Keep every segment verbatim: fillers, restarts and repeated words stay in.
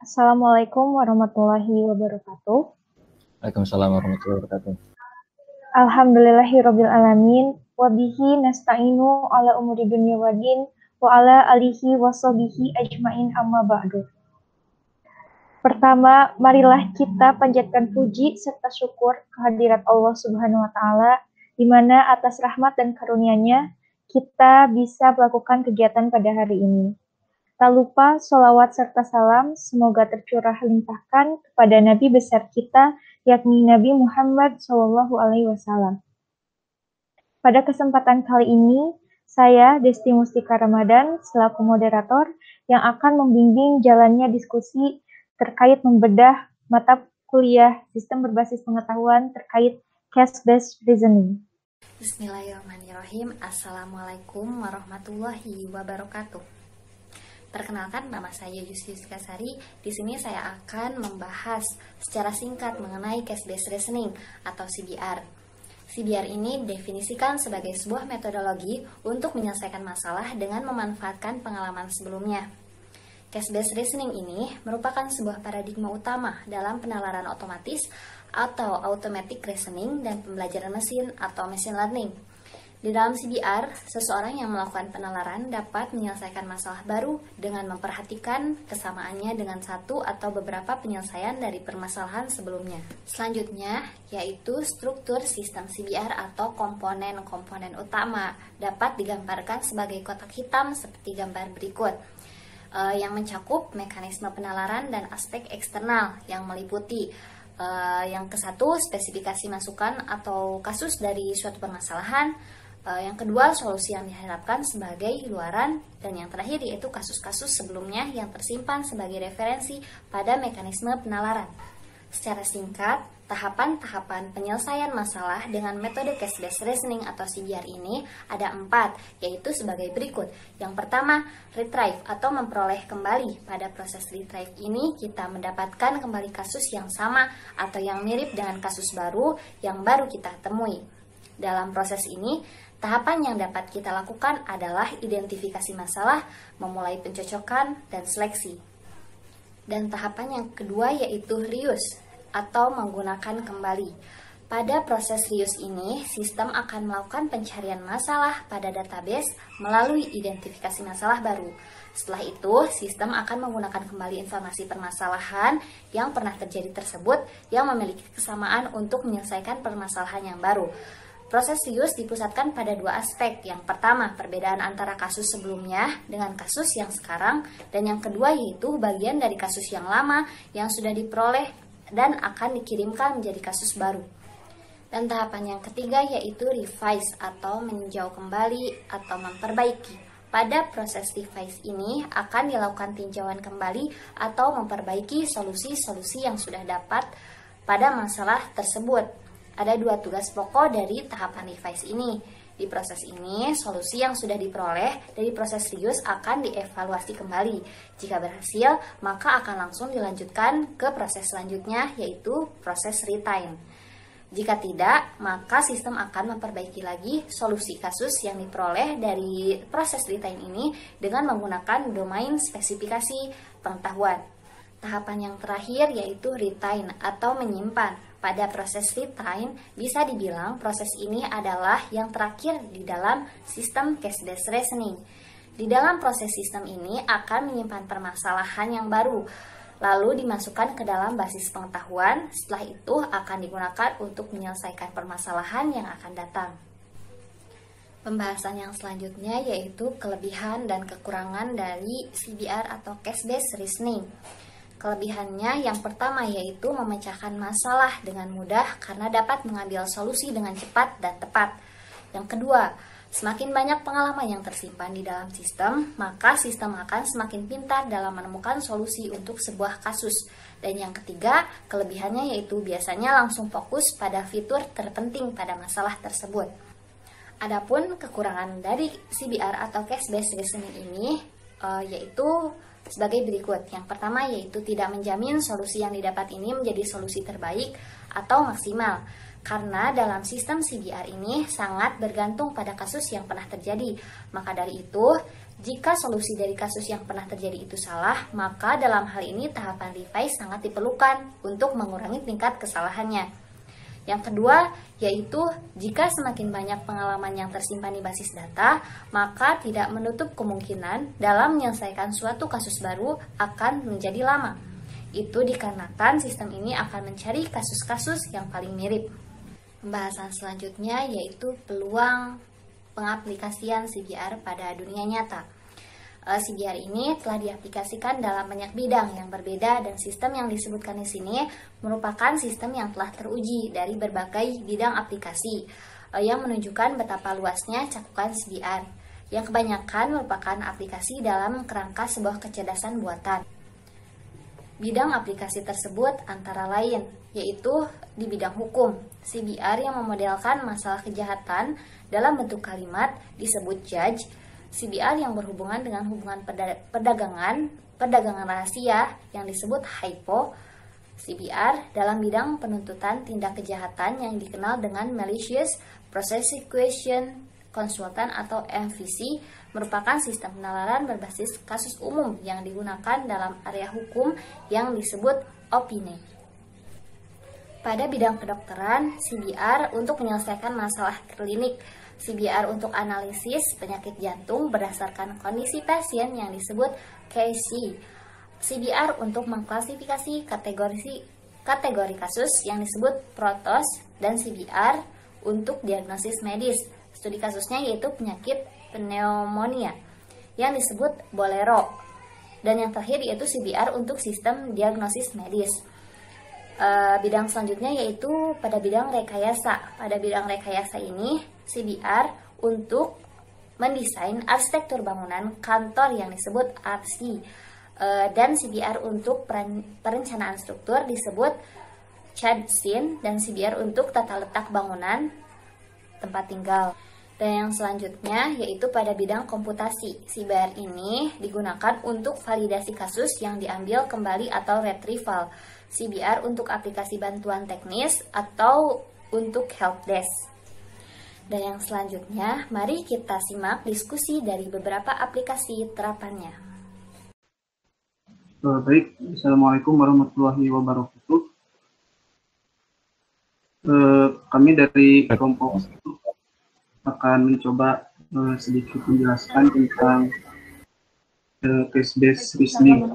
Assalamualaikum warahmatullahi wabarakatuh. Waalaikumsalam warahmatullahi wabarakatuh. Alhamdulillahirabbil alamin wa bihi nasta'inu ala umuri dunya waddin wa ala alihi washabihi ajmain amma ba'du. Pertama, marilah kita panjatkan puji serta syukur kehadirat Allah Subhanahu wa taala di mana atas rahmat dan karunia-Nya kita bisa melakukan kegiatan pada hari ini. Tak lupa sholawat serta salam semoga tercurah limpahkan kepada Nabi besar kita, yakni Nabi Muhammad shallallahu alaihi wasallam. Pada kesempatan kali ini, saya Desti Mustika Ramadan selaku moderator yang akan membimbing jalannya diskusi terkait membedah mata kuliah sistem berbasis pengetahuan terkait case-based reasoning. Bismillahirrahmanirrahim. Assalamualaikum warahmatullahi wabarakatuh. Perkenalkan, nama saya Yustius Kasari. Di sini saya akan membahas secara singkat mengenai case-based reasoning atau C B R. C B R ini definisikan sebagai sebuah metodologi untuk menyelesaikan masalah dengan memanfaatkan pengalaman sebelumnya. Case-based reasoning ini merupakan sebuah paradigma utama dalam penalaran otomatis atau automatic reasoning dan pembelajaran mesin atau machine learning. Di dalam C B R, seseorang yang melakukan penalaran dapat menyelesaikan masalah baru dengan memperhatikan kesamaannya dengan satu atau beberapa penyelesaian dari permasalahan sebelumnya. Selanjutnya, yaitu struktur sistem C B R atau komponen-komponen utama dapat digambarkan sebagai kotak hitam seperti gambar berikut, uh, yang mencakup mekanisme penalaran dan aspek eksternal yang meliputi uh, yang ke satu, spesifikasi masukan atau kasus dari suatu permasalahan. Uh, yang kedua, solusi yang diharapkan sebagai luaran, dan yang terakhir yaitu kasus-kasus sebelumnya yang tersimpan sebagai referensi pada mekanisme penalaran. Secara singkat, tahapan-tahapan penyelesaian masalah dengan metode case-based reasoning atau C B R ini ada empat, yaitu sebagai berikut. Yang pertama, retrieve atau memperoleh kembali. Pada proses retrieve ini, kita mendapatkan kembali kasus yang sama atau yang mirip dengan kasus baru yang baru kita temui. Dalam proses ini, tahapan yang dapat kita lakukan adalah identifikasi masalah, memulai pencocokan, dan seleksi. Dan tahapan yang kedua yaitu reuse atau menggunakan kembali. Pada proses reuse ini, sistem akan melakukan pencarian masalah pada database melalui identifikasi masalah baru. Setelah itu, sistem akan menggunakan kembali informasi permasalahan yang pernah terjadi tersebut yang memiliki kesamaan untuk menyelesaikan permasalahan yang baru. Proses reuse dipusatkan pada dua aspek. Yang pertama, perbedaan antara kasus sebelumnya dengan kasus yang sekarang, dan yang kedua yaitu bagian dari kasus yang lama yang sudah diperoleh dan akan dikirimkan menjadi kasus baru. Dan tahapan yang ketiga yaitu revise atau meninjau kembali atau memperbaiki. Pada proses revise ini akan dilakukan tinjauan kembali atau memperbaiki solusi-solusi yang sudah dapat pada masalah tersebut. Ada dua tugas pokok dari tahapan revise ini. Di proses ini, solusi yang sudah diperoleh dari proses reuse akan dievaluasi kembali. Jika berhasil, maka akan langsung dilanjutkan ke proses selanjutnya, yaitu proses retain. Jika tidak, maka sistem akan memperbaiki lagi solusi kasus yang diperoleh dari proses retain ini dengan menggunakan domain spesifikasi pengetahuan. Tahapan yang terakhir yaitu retain atau menyimpan. Pada proses retain, bisa dibilang proses ini adalah yang terakhir di dalam sistem case-based reasoning. Di dalam proses sistem ini akan menyimpan permasalahan yang baru, lalu dimasukkan ke dalam basis pengetahuan. Setelah itu akan digunakan untuk menyelesaikan permasalahan yang akan datang. Pembahasan yang selanjutnya yaitu kelebihan dan kekurangan dari C B R atau case-based reasoning. Kelebihannya yang pertama yaitu memecahkan masalah dengan mudah karena dapat mengambil solusi dengan cepat dan tepat. Yang kedua, semakin banyak pengalaman yang tersimpan di dalam sistem, maka sistem akan semakin pintar dalam menemukan solusi untuk sebuah kasus. Dan yang ketiga, kelebihannya yaitu biasanya langsung fokus pada fitur terpenting pada masalah tersebut. Adapun kekurangan dari C B R atau case-based reasoning ini uh, yaitu sebagai berikut. Yang pertama yaitu tidak menjamin solusi yang didapat ini menjadi solusi terbaik atau maksimal, karena dalam sistem C B R ini sangat bergantung pada kasus yang pernah terjadi. Maka dari itu, Jika solusi dari kasus yang pernah terjadi itu salah, maka dalam hal ini tahapan revise sangat diperlukan untuk mengurangi tingkat kesalahannya. Yang kedua, yaitu jika semakin banyak pengalaman yang tersimpan di basis data, maka tidak menutup kemungkinan dalam menyelesaikan suatu kasus baru akan menjadi lama. Itu dikarenakan sistem ini akan mencari kasus-kasus yang paling mirip. Pembahasan selanjutnya yaitu peluang pengaplikasian C B R pada dunia nyata. C B R ini telah diaplikasikan dalam banyak bidang yang berbeda dan sistem yang disebutkan di sini merupakan sistem yang telah teruji dari berbagai bidang aplikasi yang menunjukkan betapa luasnya cakupan C B R yang kebanyakan merupakan aplikasi dalam kerangka sebuah kecerdasan buatan. Bidang aplikasi tersebut antara lain yaitu di bidang hukum, C B R yang memodelkan masalah kejahatan dalam bentuk kalimat disebut judge, C B R yang berhubungan dengan hubungan perdagangan, perdagangan rahasia yang disebut hypo, C B R dalam bidang penuntutan tindak kejahatan yang dikenal dengan malicious prosecution konsultan atau M V C merupakan sistem penalaran berbasis kasus umum yang digunakan dalam area hukum yang disebut opine. Pada bidang kedokteran, C B R untuk menyelesaikan masalah klinik, C B R untuk analisis penyakit jantung berdasarkan kondisi pasien yang disebut case, C B R untuk mengklasifikasi kategori kategori kasus yang disebut protos, dan C B R untuk diagnosis medis. Studi kasusnya yaitu penyakit pneumonia yang disebut bolero. Dan yang terakhir yaitu C B R untuk sistem diagnosis medis. E, bidang selanjutnya yaitu pada bidang rekayasa. Pada bidang rekayasa ini C B R untuk mendesain arsitektur bangunan kantor yang disebut R C, e, dan C B R untuk perencanaan struktur disebut CAD/S I N, dan C B R untuk tata letak bangunan tempat tinggal. Dan yang selanjutnya yaitu pada bidang komputasi. C B R ini digunakan untuk validasi kasus yang diambil kembali atau retrieval. C B R untuk aplikasi bantuan teknis atau untuk helpdesk. Dan yang selanjutnya, mari kita simak diskusi dari beberapa aplikasi terapannya. Uh, baik, Assalamualaikum warahmatullahi wabarakatuh. Uh, kami dari kelompok satu akan mencoba uh, sedikit menjelaskan tentang uh, case-based reasoning.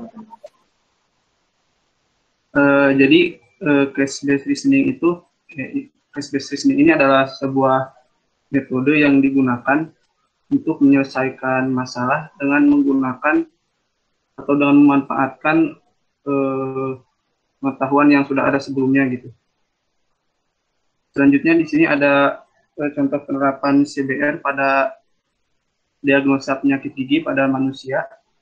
Uh, jadi uh, case-based reasoning itu, eh, case-based reasoning ini adalah sebuah metode yang digunakan untuk menyelesaikan masalah dengan menggunakan atau dengan memanfaatkan eh, pengetahuan yang sudah ada sebelumnya gitu. Selanjutnya di sini ada eh, contoh penerapan C B R pada diagnosa penyakit gigi pada manusia.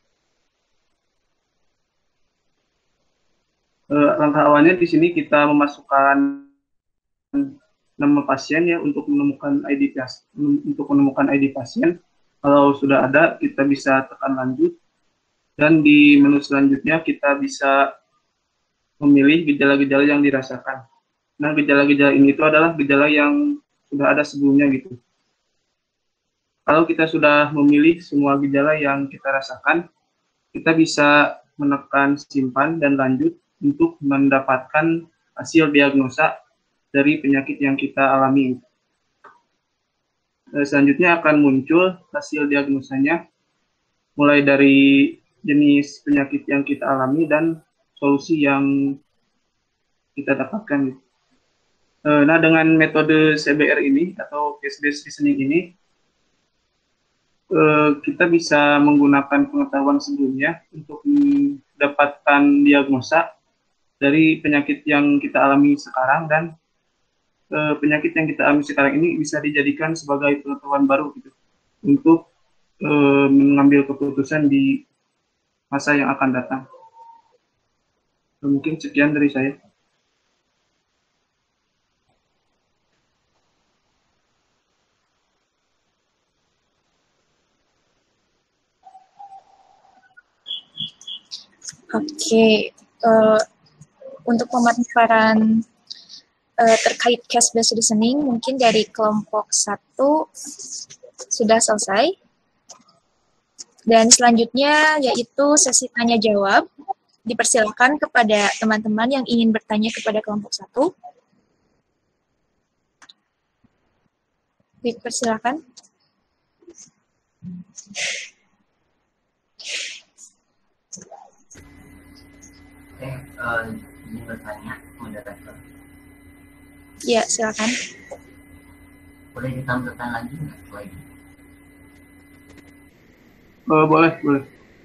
Eh, langkah awalnya di sini kita memasukkan nama pasien ya untuk menemukan I D untuk menemukan I D pasien. Kalau sudah ada, kita bisa tekan lanjut, dan di menu selanjutnya kita bisa memilih gejala-gejala yang dirasakan. Nah, gejala-gejala ini itu adalah gejala yang sudah ada sebelumnya gitu. Kalau kita sudah memilih semua gejala yang kita rasakan, kita bisa menekan simpan dan lanjut untuk mendapatkan hasil diagnosa dari penyakit yang kita alami. Selanjutnya akan muncul hasil diagnosanya, mulai dari jenis penyakit yang kita alami dan solusi yang kita dapatkan. Nah, dengan metode C B R ini atau case-based reasoning ini, kita bisa menggunakan pengetahuan sebelumnya untuk mendapatkan diagnosa dari penyakit yang kita alami sekarang, dan eh, penyakit yang kita alami sekarang ini bisa dijadikan sebagai pengetahuan baru gitu, untuk eh, mengambil keputusan di masa yang akan datang. Mungkin sekian dari saya. Oke, okay. uh, untuk pemaparan uh, terkait case-based reasoning mungkin dari kelompok satu sudah selesai. Dan selanjutnya yaitu sesi tanya jawab. Dipersilakan kepada teman-teman yang ingin bertanya kepada kelompok satu. Dipersilakan. Oke, uh, ingin bertanya, moderator. Ya, silakan. Boleh ditampilkan lagi nggak slide? Uh, boleh, boleh.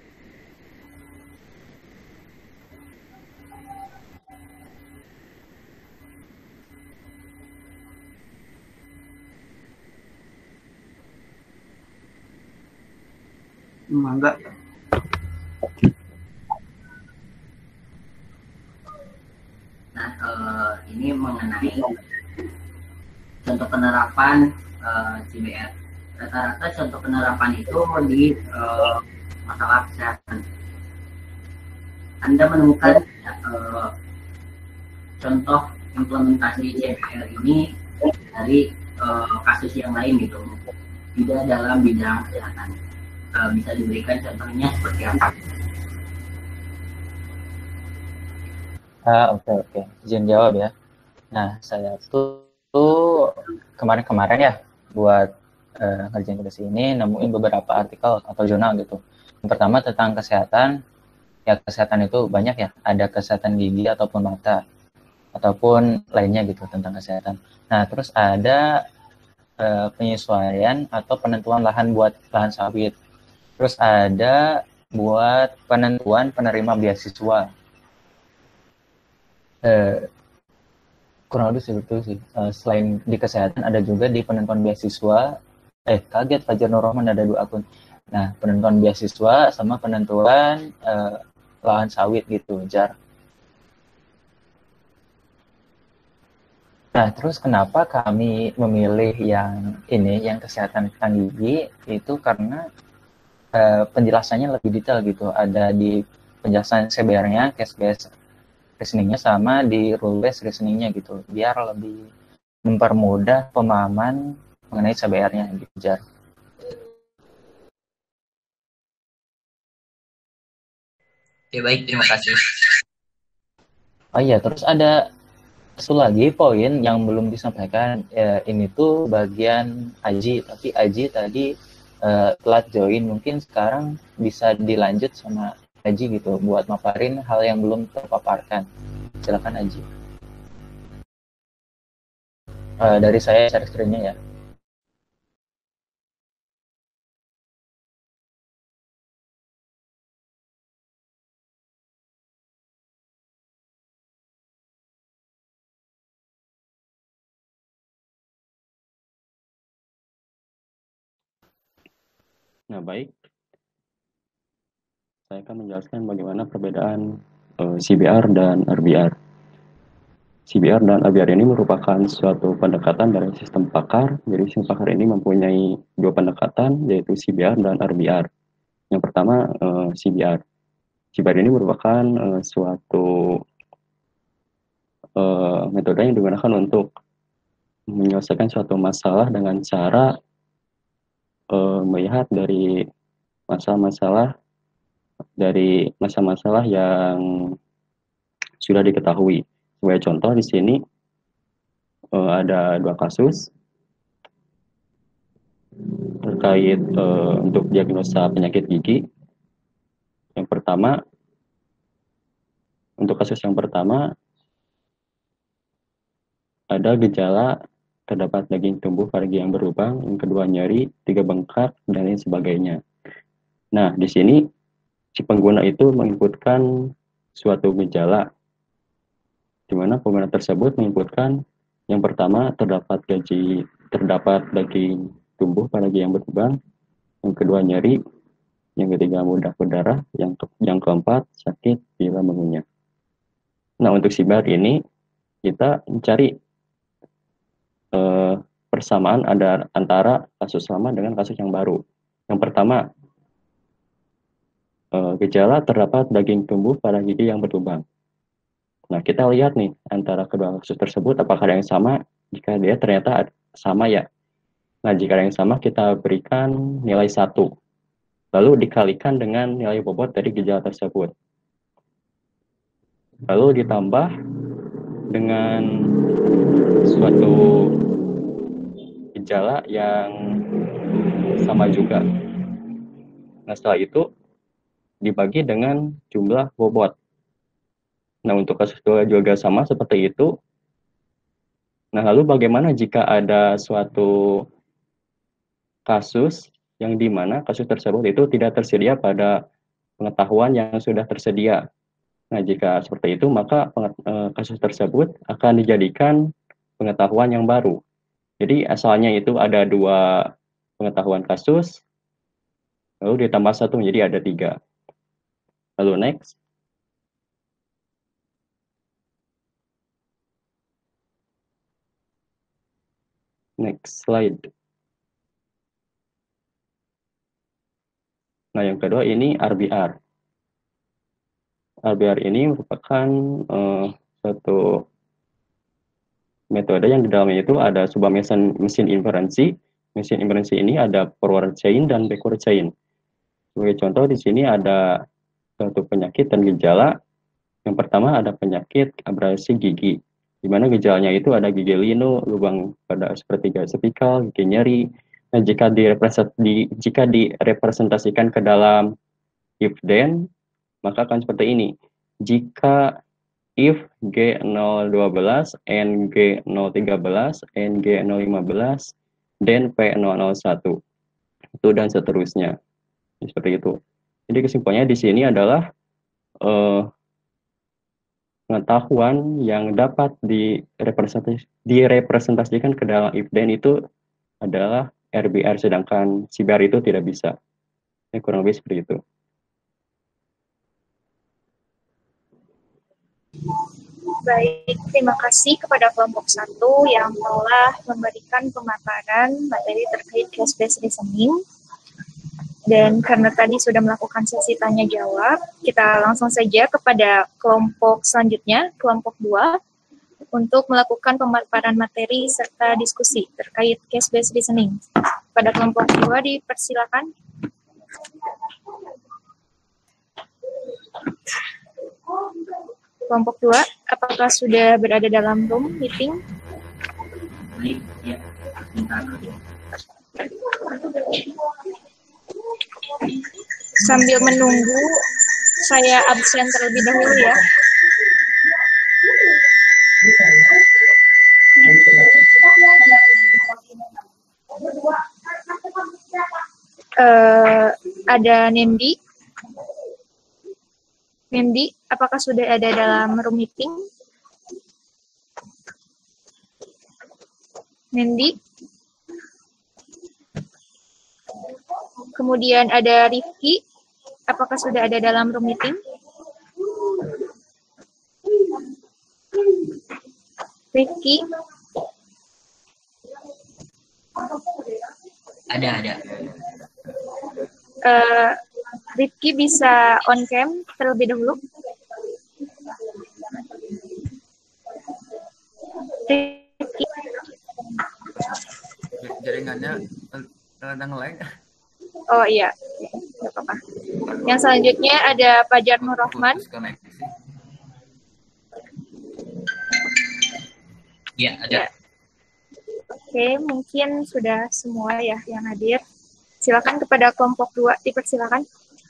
Enggak. Nah, uh, ini mengenai contoh penerapan uh, C B R. Rata-rata contoh penerapan itu di uh, masalah kesehatan. Anda menemukan uh, contoh implementasi C B R ini dari uh, kasus yang lain gitu, tidak dalam bidang kesehatan. Uh, bisa diberikan contohnya seperti apa? Ah, oke oke. Izin jawab ya. Nah, saya tuh, tuh kemarin-kemarin ya buat uh, ngerjain tugas ini nemuin beberapa artikel atau jurnal gitu. Yang pertama tentang kesehatan. Ya, kesehatan itu banyak ya. Ada kesehatan gigi ataupun mata ataupun lainnya gitu tentang kesehatan. Nah, terus ada uh, penyesuaian atau penentuan lahan buat lahan sawit. Terus ada buat penentuan penerima beasiswa. Eh, kurang lebih seperti itu sih. Eh, selain di kesehatan, ada juga di penentuan beasiswa. Eh, kaget Fajar Nur Rahman ada dua akun. Nah, penentuan beasiswa sama penentuan eh, lahan sawit gitu, Jar. Nah, terus kenapa kami memilih yang ini, yang kesehatan tentang gigi, itu karena Uh, penjelasannya lebih detail gitu, ada di penjelasan C B R-nya, case based reasoning-nya sama di rule based reasoning-nya gitu, biar lebih mempermudah pemahaman mengenai C B R-nya gitu, Jar. Oke, baik, terima kasih. Oh iya, terus ada satu lagi poin yang belum disampaikan, ya, ini tuh bagian Aji, tapi Aji tadi Uh, telat join, mungkin sekarang bisa dilanjut sama Aji gitu buat maparin hal yang belum terpaparkan. Silakan Aji. Uh, dari saya share screen-nya ya. Nah, baik. Saya akan menjelaskan bagaimana perbedaan uh, C B R dan R B R. C B R dan R B R ini merupakan suatu pendekatan dari sistem pakar. Jadi sistem pakar ini mempunyai dua pendekatan, yaitu C B R dan R B R. Yang pertama, uh, C B R. C B R ini merupakan uh, suatu uh, metode yang digunakan untuk menyelesaikan suatu masalah dengan cara uh, melihat dari masalah-masalah dari masalah-masalah yang sudah diketahui. Sebagai contoh di sini uh, ada dua kasus terkait uh, untuk diagnosa penyakit gigi. Yang pertama, untuk kasus yang pertama ada gejala terdapat daging tumbuh pada gigi yang berlubang, yang kedua nyeri, tiga bengkak, dan lain sebagainya. Nah, di sini si pengguna itu menginputkan suatu gejala, di mana pengguna tersebut menginputkan yang pertama terdapat gaji terdapat daging tumbuh pada gigi yang berlubang, yang kedua nyeri, yang ketiga mudah berdarah, yang ke yang keempat sakit bila mengunyah. Nah, untuk C B R ini kita mencari eh, persamaan ada antara kasus lama dengan kasus yang baru. Yang pertama, Uh, gejala terdapat daging tumbuh pada gigi yang berlubang. Nah, kita lihat nih antara kedua kasus tersebut apakah ada yang sama. Jika dia ternyata sama ya. Nah, jika ada yang sama kita berikan nilai satu. lalu dikalikan dengan nilai bobot dari gejala tersebut. Lalu ditambah dengan suatu gejala yang sama juga. Nah, setelah itu dibagi dengan jumlah bobot. Nah, untuk kasus dua juga sama seperti itu. Nah, lalu bagaimana jika ada suatu kasus yang dimana kasus tersebut itu tidak tersedia pada pengetahuan yang sudah tersedia? Nah, jika seperti itu, maka kasus tersebut akan dijadikan pengetahuan yang baru. Jadi, asalnya itu ada dua pengetahuan kasus, lalu ditambah satu, jadi ada tiga. Lalu next. Next slide. Nah, yang kedua ini R B R. R B R ini merupakan uh, suatu metode yang di dalamnya itu ada sebuah mesin, mesin inferensi. Mesin inferensi ini ada forward chain dan backward chain. Sebagai contoh di sini ada suatu penyakit dan gejala. Yang pertama ada penyakit abrasi gigi, di mana gejalanya itu ada gigi linu, lubang pada sepertiga cervical, gigi nyeri. Nah, jika direpresent, di, jika direpresentasikan ke dalam if then, maka akan seperti ini. Jika if G nol satu dua and G nol tiga belas and G nol lima belas, then P nol nol satu. Itu dan seterusnya. Seperti itu. Jadi kesimpulannya di sini adalah uh, pengetahuan yang dapat direpresentasi, direpresentasikan ke dalam if then itu adalah R B R, sedangkan C B R itu tidak bisa. Ini kurang lebih seperti itu. Baik, terima kasih kepada kelompok satu yang telah memberikan pemaparan materi terkait case-based reasoning. Dan karena tadi sudah melakukan sesi tanya jawab, kita langsung saja kepada kelompok selanjutnya, kelompok dua, untuk melakukan pemaparan materi serta diskusi terkait case-based reasoning. Pada kelompok dua dipersilakan. Kelompok dua, apakah sudah berada dalam room meeting? Sambil menunggu, saya absen terlebih dahulu ya. Uh, ada Nendi. Nendi, apakah sudah ada dalam room meeting? Nendi. Kemudian ada Rifki, apakah sudah ada dalam room meeting? Rifki. Ada, ada. Uh, Rifki bisa on cam terlebih dahulu. Rifki. Jaringannya kadang lain. Oh iya, nggak apa-apa. Yang selanjutnya ada Fajar Nur Rahman. Ya, ada. Ya. Oke, mungkin sudah semua ya yang hadir. Silakan kepada kelompok dua, dipersilakan.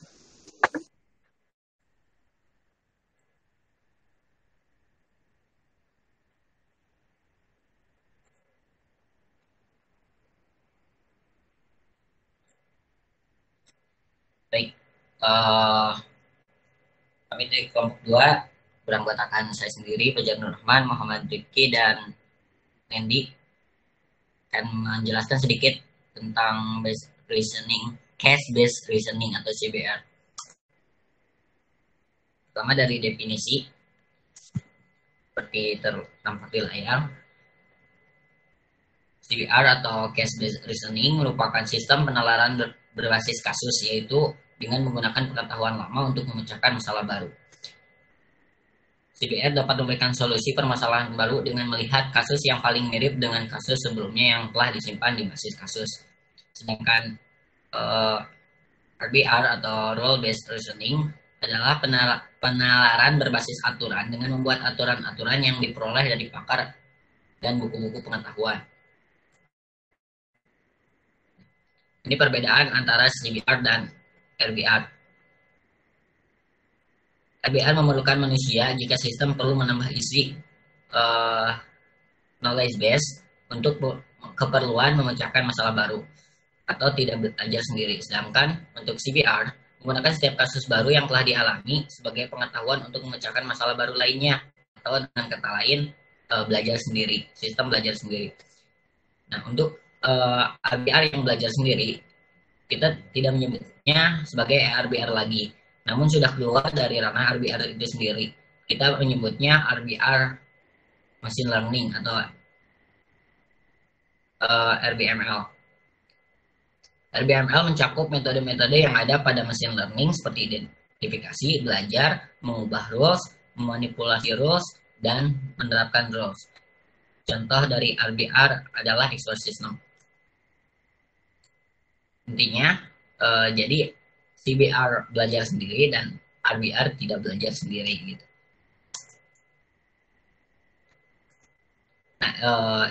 Baik, uh, kami dari kelompok dua beranggotakan saya sendiri, Fajar Nur Rahman, Muhammad Rifki, dan Nendi akan menjelaskan sedikit tentang based reasoning, case-based reasoning atau C B R. Pertama dari definisi, seperti tertampak di layar, C B R atau case-based reasoning merupakan sistem penalaran ber berbasis kasus, yaitu dengan menggunakan pengetahuan lama untuk memecahkan masalah baru. C B R dapat memberikan solusi permasalahan baru dengan melihat kasus yang paling mirip dengan kasus sebelumnya yang telah disimpan di basis kasus. Sedangkan uh, R B R atau Rule Based Reasoning adalah penalaran berbasis aturan dengan membuat aturan-aturan yang diperoleh dari pakar dan buku-buku pengetahuan. Ini perbedaan antara C B R dan R B R. R B R memerlukan manusia jika sistem perlu menambah isi uh, knowledge base untuk keperluan memecahkan masalah baru atau tidak belajar sendiri. Sedangkan untuk C B R menggunakan setiap kasus baru yang telah dialami sebagai pengetahuan untuk memecahkan masalah baru lainnya, atau dengan kata lain uh, belajar sendiri, sistem belajar sendiri. Nah, untuk uh, R B R yang belajar sendiri, kita tidak menyebutnya sebagai R B R lagi, namun sudah keluar dari ranah R B R itu sendiri. Kita menyebutnya R B R machine learning atau uh, R B M L. R B M L mencakup metode-metode yang ada pada machine learning seperti identifikasi, belajar, mengubah rules, memanipulasi rules, dan menerapkan rules. Contoh dari R B R adalah expert system. Intinya, uh, jadi C B R belajar sendiri dan R B R tidak belajar sendiri gitu. Nah, uh,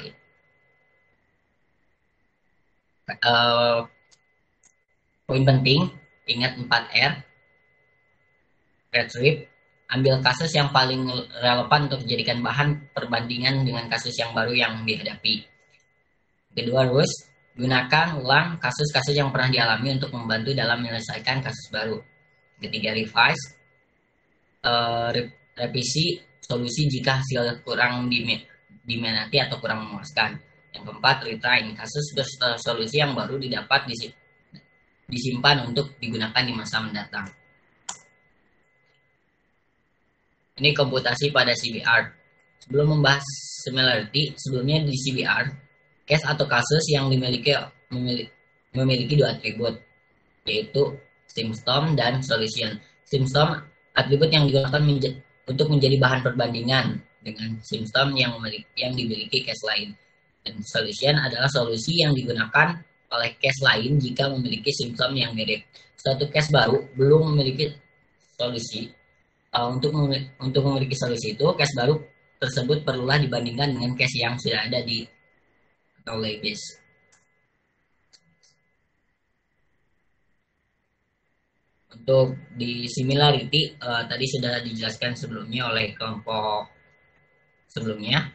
uh, poin penting, ingat empat R. Retrieve, ambil kasus yang paling relevan untuk dijadikan bahan perbandingan dengan kasus yang baru yang dihadapi. Kedua, rules, gunakan ulang kasus-kasus yang pernah dialami untuk membantu dalam menyelesaikan kasus baru. Ketiga, revise, uh, revisi solusi jika hasil kurang diminati atau kurang memuaskan. Yang keempat, retrain, kasus solusi yang baru didapat di disimpan untuk digunakan di masa mendatang. Ini komputasi pada C B R. Sebelum membahas similarity, sebelumnya di C B R, case atau kasus yang dimiliki memiliki, memiliki dua atribut, yaitu symptom dan solution. Symptom atribut yang digunakan menja untuk menjadi bahan perbandingan dengan symptom yang memiliki yang dimiliki case lain. Dan solution adalah solusi yang digunakan oleh case lain jika memiliki simptom yang mirip. Suatu case baru belum memiliki solusi. Uh, untuk mem untuk memiliki solusi itu, case baru tersebut perlulah dibandingkan dengan case yang sudah ada di knowledge base. Untuk di similarity uh, tadi sudah dijelaskan sebelumnya oleh kelompok sebelumnya.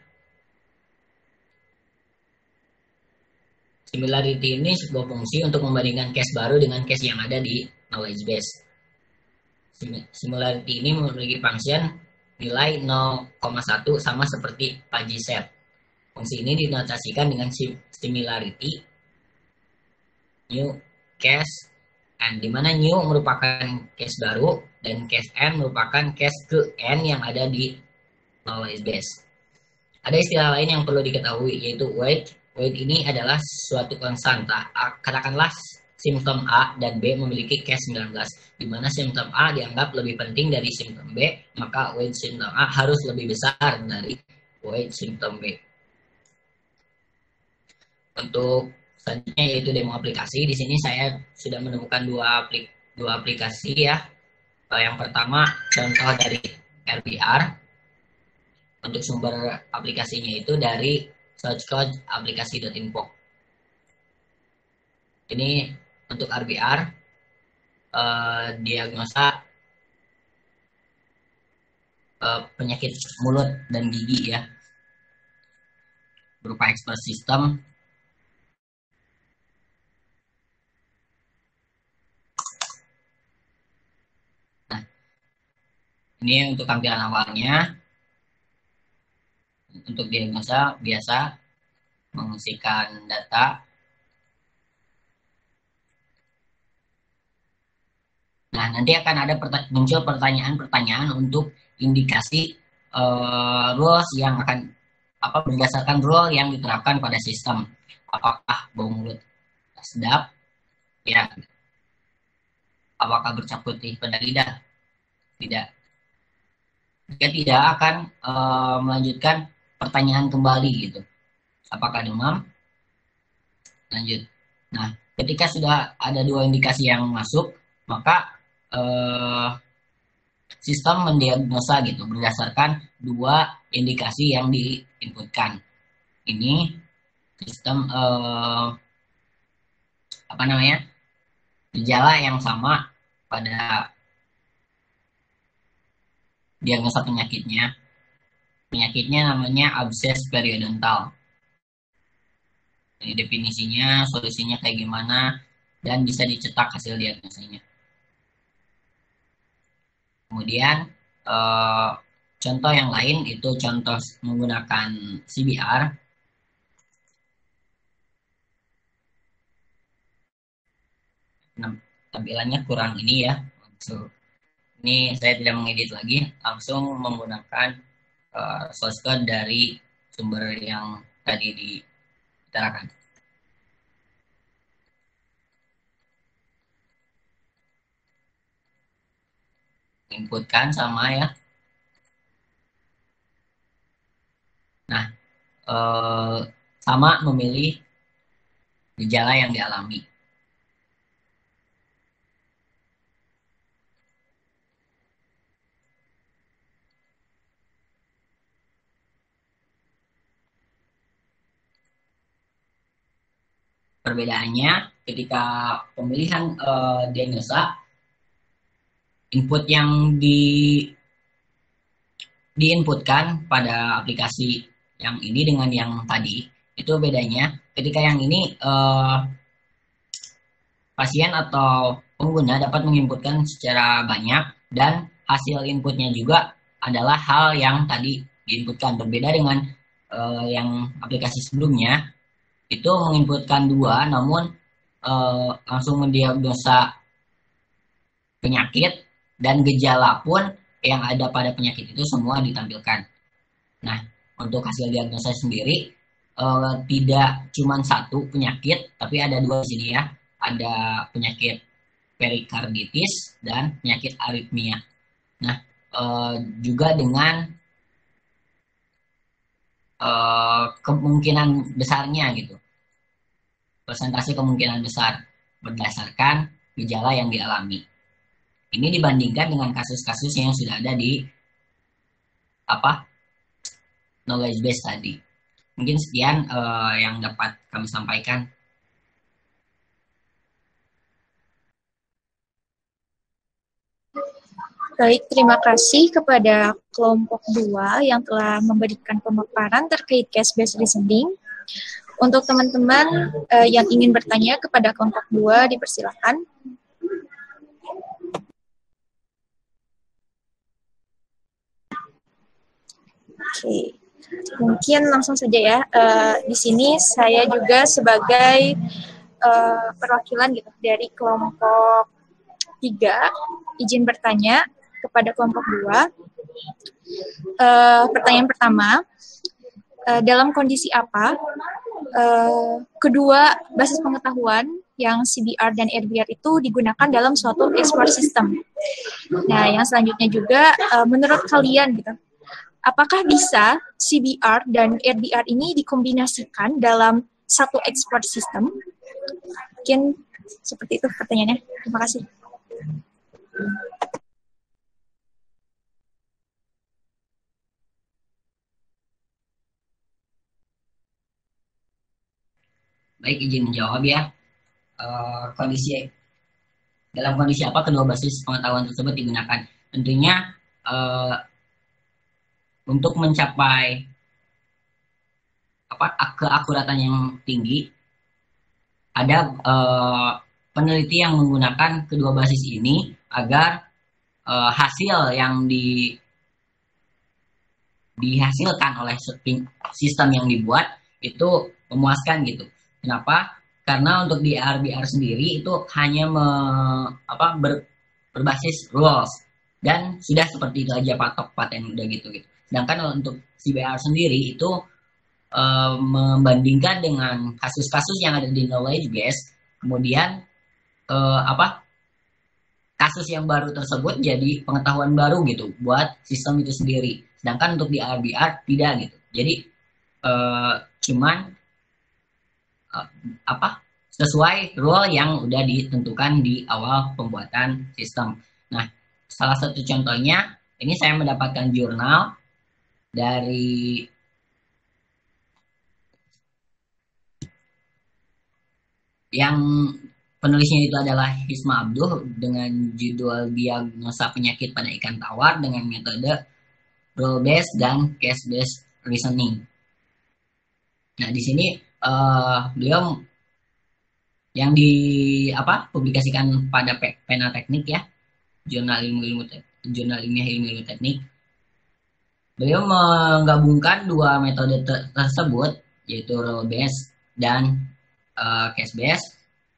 Similarity ini sebuah fungsi untuk membandingkan case baru dengan case yang ada di knowledge base. Similarity ini memiliki function nilai nol koma satu sama seperti fuzzy set. Fungsi ini dinotasikan dengan similarity new case n, di mana new merupakan case baru dan case n merupakan case ke n yang ada di knowledge base. Ada istilah lain yang perlu diketahui, yaitu weight. Weight ini adalah suatu konstanta. Katakanlah simptom A dan B memiliki case sembilan belas, di mana simptom A dianggap lebih penting dari simptom B, maka weight simptom A harus lebih besar dari weight simptom B. Untuk selanjutnya yaitu demo aplikasi. Di sini saya sudah menemukan dua, aplik dua aplikasi ya. Yang pertama contoh dari R B R. Untuk sumber aplikasinya itu dari searchcode aplikasi.info. Ini untuk R B R uh, diagnosa uh, penyakit mulut dan gigi ya, berupa expert system. Nah, ini untuk tampilan awalnya. Untuk diagnosa biasa mengisikan data. Nah, nanti akan ada perta muncul pertanyaan-pertanyaan untuk indikasi uh, rules yang akan apa berdasarkan rule yang diterapkan pada sistem. Apakah bau mulut sedap? Ya. Apakah bercak putih pada lidah? Tidak. Jika tidak, akan uh, melanjutkan pertanyaan kembali gitu. Apakah demam? Lanjut. Nah, ketika sudah ada dua indikasi yang masuk, maka eh, sistem mendiagnosa gitu berdasarkan dua indikasi yang diinputkan. Ini sistem eh, apa namanya gejala yang sama pada diagnosa penyakitnya. Penyakitnya namanya abses periodontal. Ini definisinya, solusinya kayak gimana, dan bisa dicetak hasil diagnosanya. Kemudian eh, contoh yang lain itu contoh menggunakan C B R. Nah, tampilannya kurang ini ya. So, ini saya tidak mengedit lagi, langsung menggunakan uh, source code dari sumber yang tadi diutarakan. Inputkan sama ya. Nah, eh, sama memilih gejala yang dialami. Perbedaannya ketika pemilihan eh, diagnosa, input yang di diinputkan pada aplikasi yang ini dengan yang tadi itu bedanya. Ketika yang ini eh, pasien atau pengguna dapat menginputkan secara banyak dan hasil inputnya juga adalah hal yang tadi diinputkan. Berbeda dengan eh, yang aplikasi sebelumnya itu menginputkan dua namun eh, langsung mendiagnosa penyakit dan gejala pun yang ada pada penyakit itu semua ditampilkan. Nah, untuk hasil diagnosa sendiri eh, tidak cuma satu penyakit, tapi ada dua di sini ya. Ada penyakit perikarditis dan penyakit aritmia. Nah, eh, juga dengan eh, kemungkinan besarnya gitu. Persentase kemungkinan besar berdasarkan gejala yang dialami. Ini dibandingkan dengan kasus-kasus yang sudah ada di apa knowledge base tadi. Mungkin sekian uh, yang dapat kami sampaikan. Baik, terima kasih kepada kelompok dua yang telah memberikan pemaparan terkait case-based reasoning. Untuk teman-teman uh, yang ingin bertanya kepada kelompok dua, dipersilakan. Oke, mungkin langsung saja ya. Uh, di sini saya juga sebagai uh, perwakilan gitu dari kelompok tiga, izin bertanya kepada kelompok dua. Uh, pertanyaan pertama, uh, dalam kondisi apa uh, kedua basis pengetahuan yang C B R dan R B R itu digunakan dalam suatu export system? Nah, yang selanjutnya juga, uh, menurut kalian gitu, apakah bisa C B R dan R B R ini dikombinasikan dalam satu export system? Mungkin seperti itu pertanyaannya. Terima kasih. Baik, izin menjawab ya. Uh, kondisi dalam kondisi apa kedua basis pengetahuan tersebut digunakan? Tentunya uh, untuk mencapai apa keakuratan yang tinggi, ada uh, peneliti yang menggunakan kedua basis ini agar uh, hasil yang di dihasilkan oleh sistem yang dibuat itu memuaskan gitu. Kenapa? Karena untuk di R B R sendiri itu hanya me, apa ber, berbasis rules dan sudah seperti itu aja patok paten udah gitu gitu. Sedangkan untuk C B R sendiri itu e, membandingkan dengan kasus-kasus yang ada di knowledge base, kemudian e, apa kasus yang baru tersebut jadi pengetahuan baru gitu buat sistem itu sendiri. Sedangkan untuk di R B R tidak gitu. Jadi e, cuman e, apa sesuai rule yang udah ditentukan di awal pembuatan sistem. Nah, salah satu contohnya, ini saya mendapatkan jurnal dari yang penulisnya itu adalah Hisma Abduh dengan judul diagnosa penyakit pada ikan tawar dengan metode rule based dan case based reasoning. Nah, di sini uh, beliau yang di apa publikasikan pada Pena Teknik ya, jurnal ilmu-ilmu jurnal ilmiah ilmu-ilmu teknik. Beliau menggabungkan dua metode ter tersebut yaitu rule based dan uh, case based.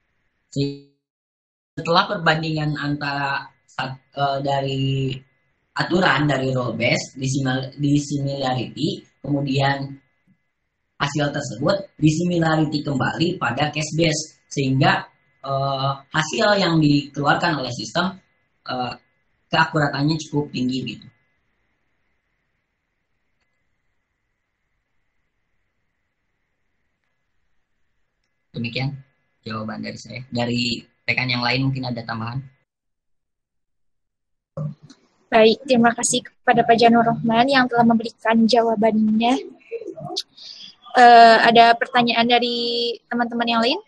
Setelah perbandingan antara uh, dari aturan dari rule based di similarity, kemudian hasil tersebut disimilarity kembali pada case based, sehingga uh, hasil yang dikeluarkan oleh sistem uh, keakuratannya cukup tinggi gitu. Demikian jawaban dari saya. Dari rekan yang lain mungkin ada tambahan. Baik, terima kasih kepada Pak Janur Rohman yang telah memberikan jawabannya. Uh, ada pertanyaan dari teman-teman yang lain?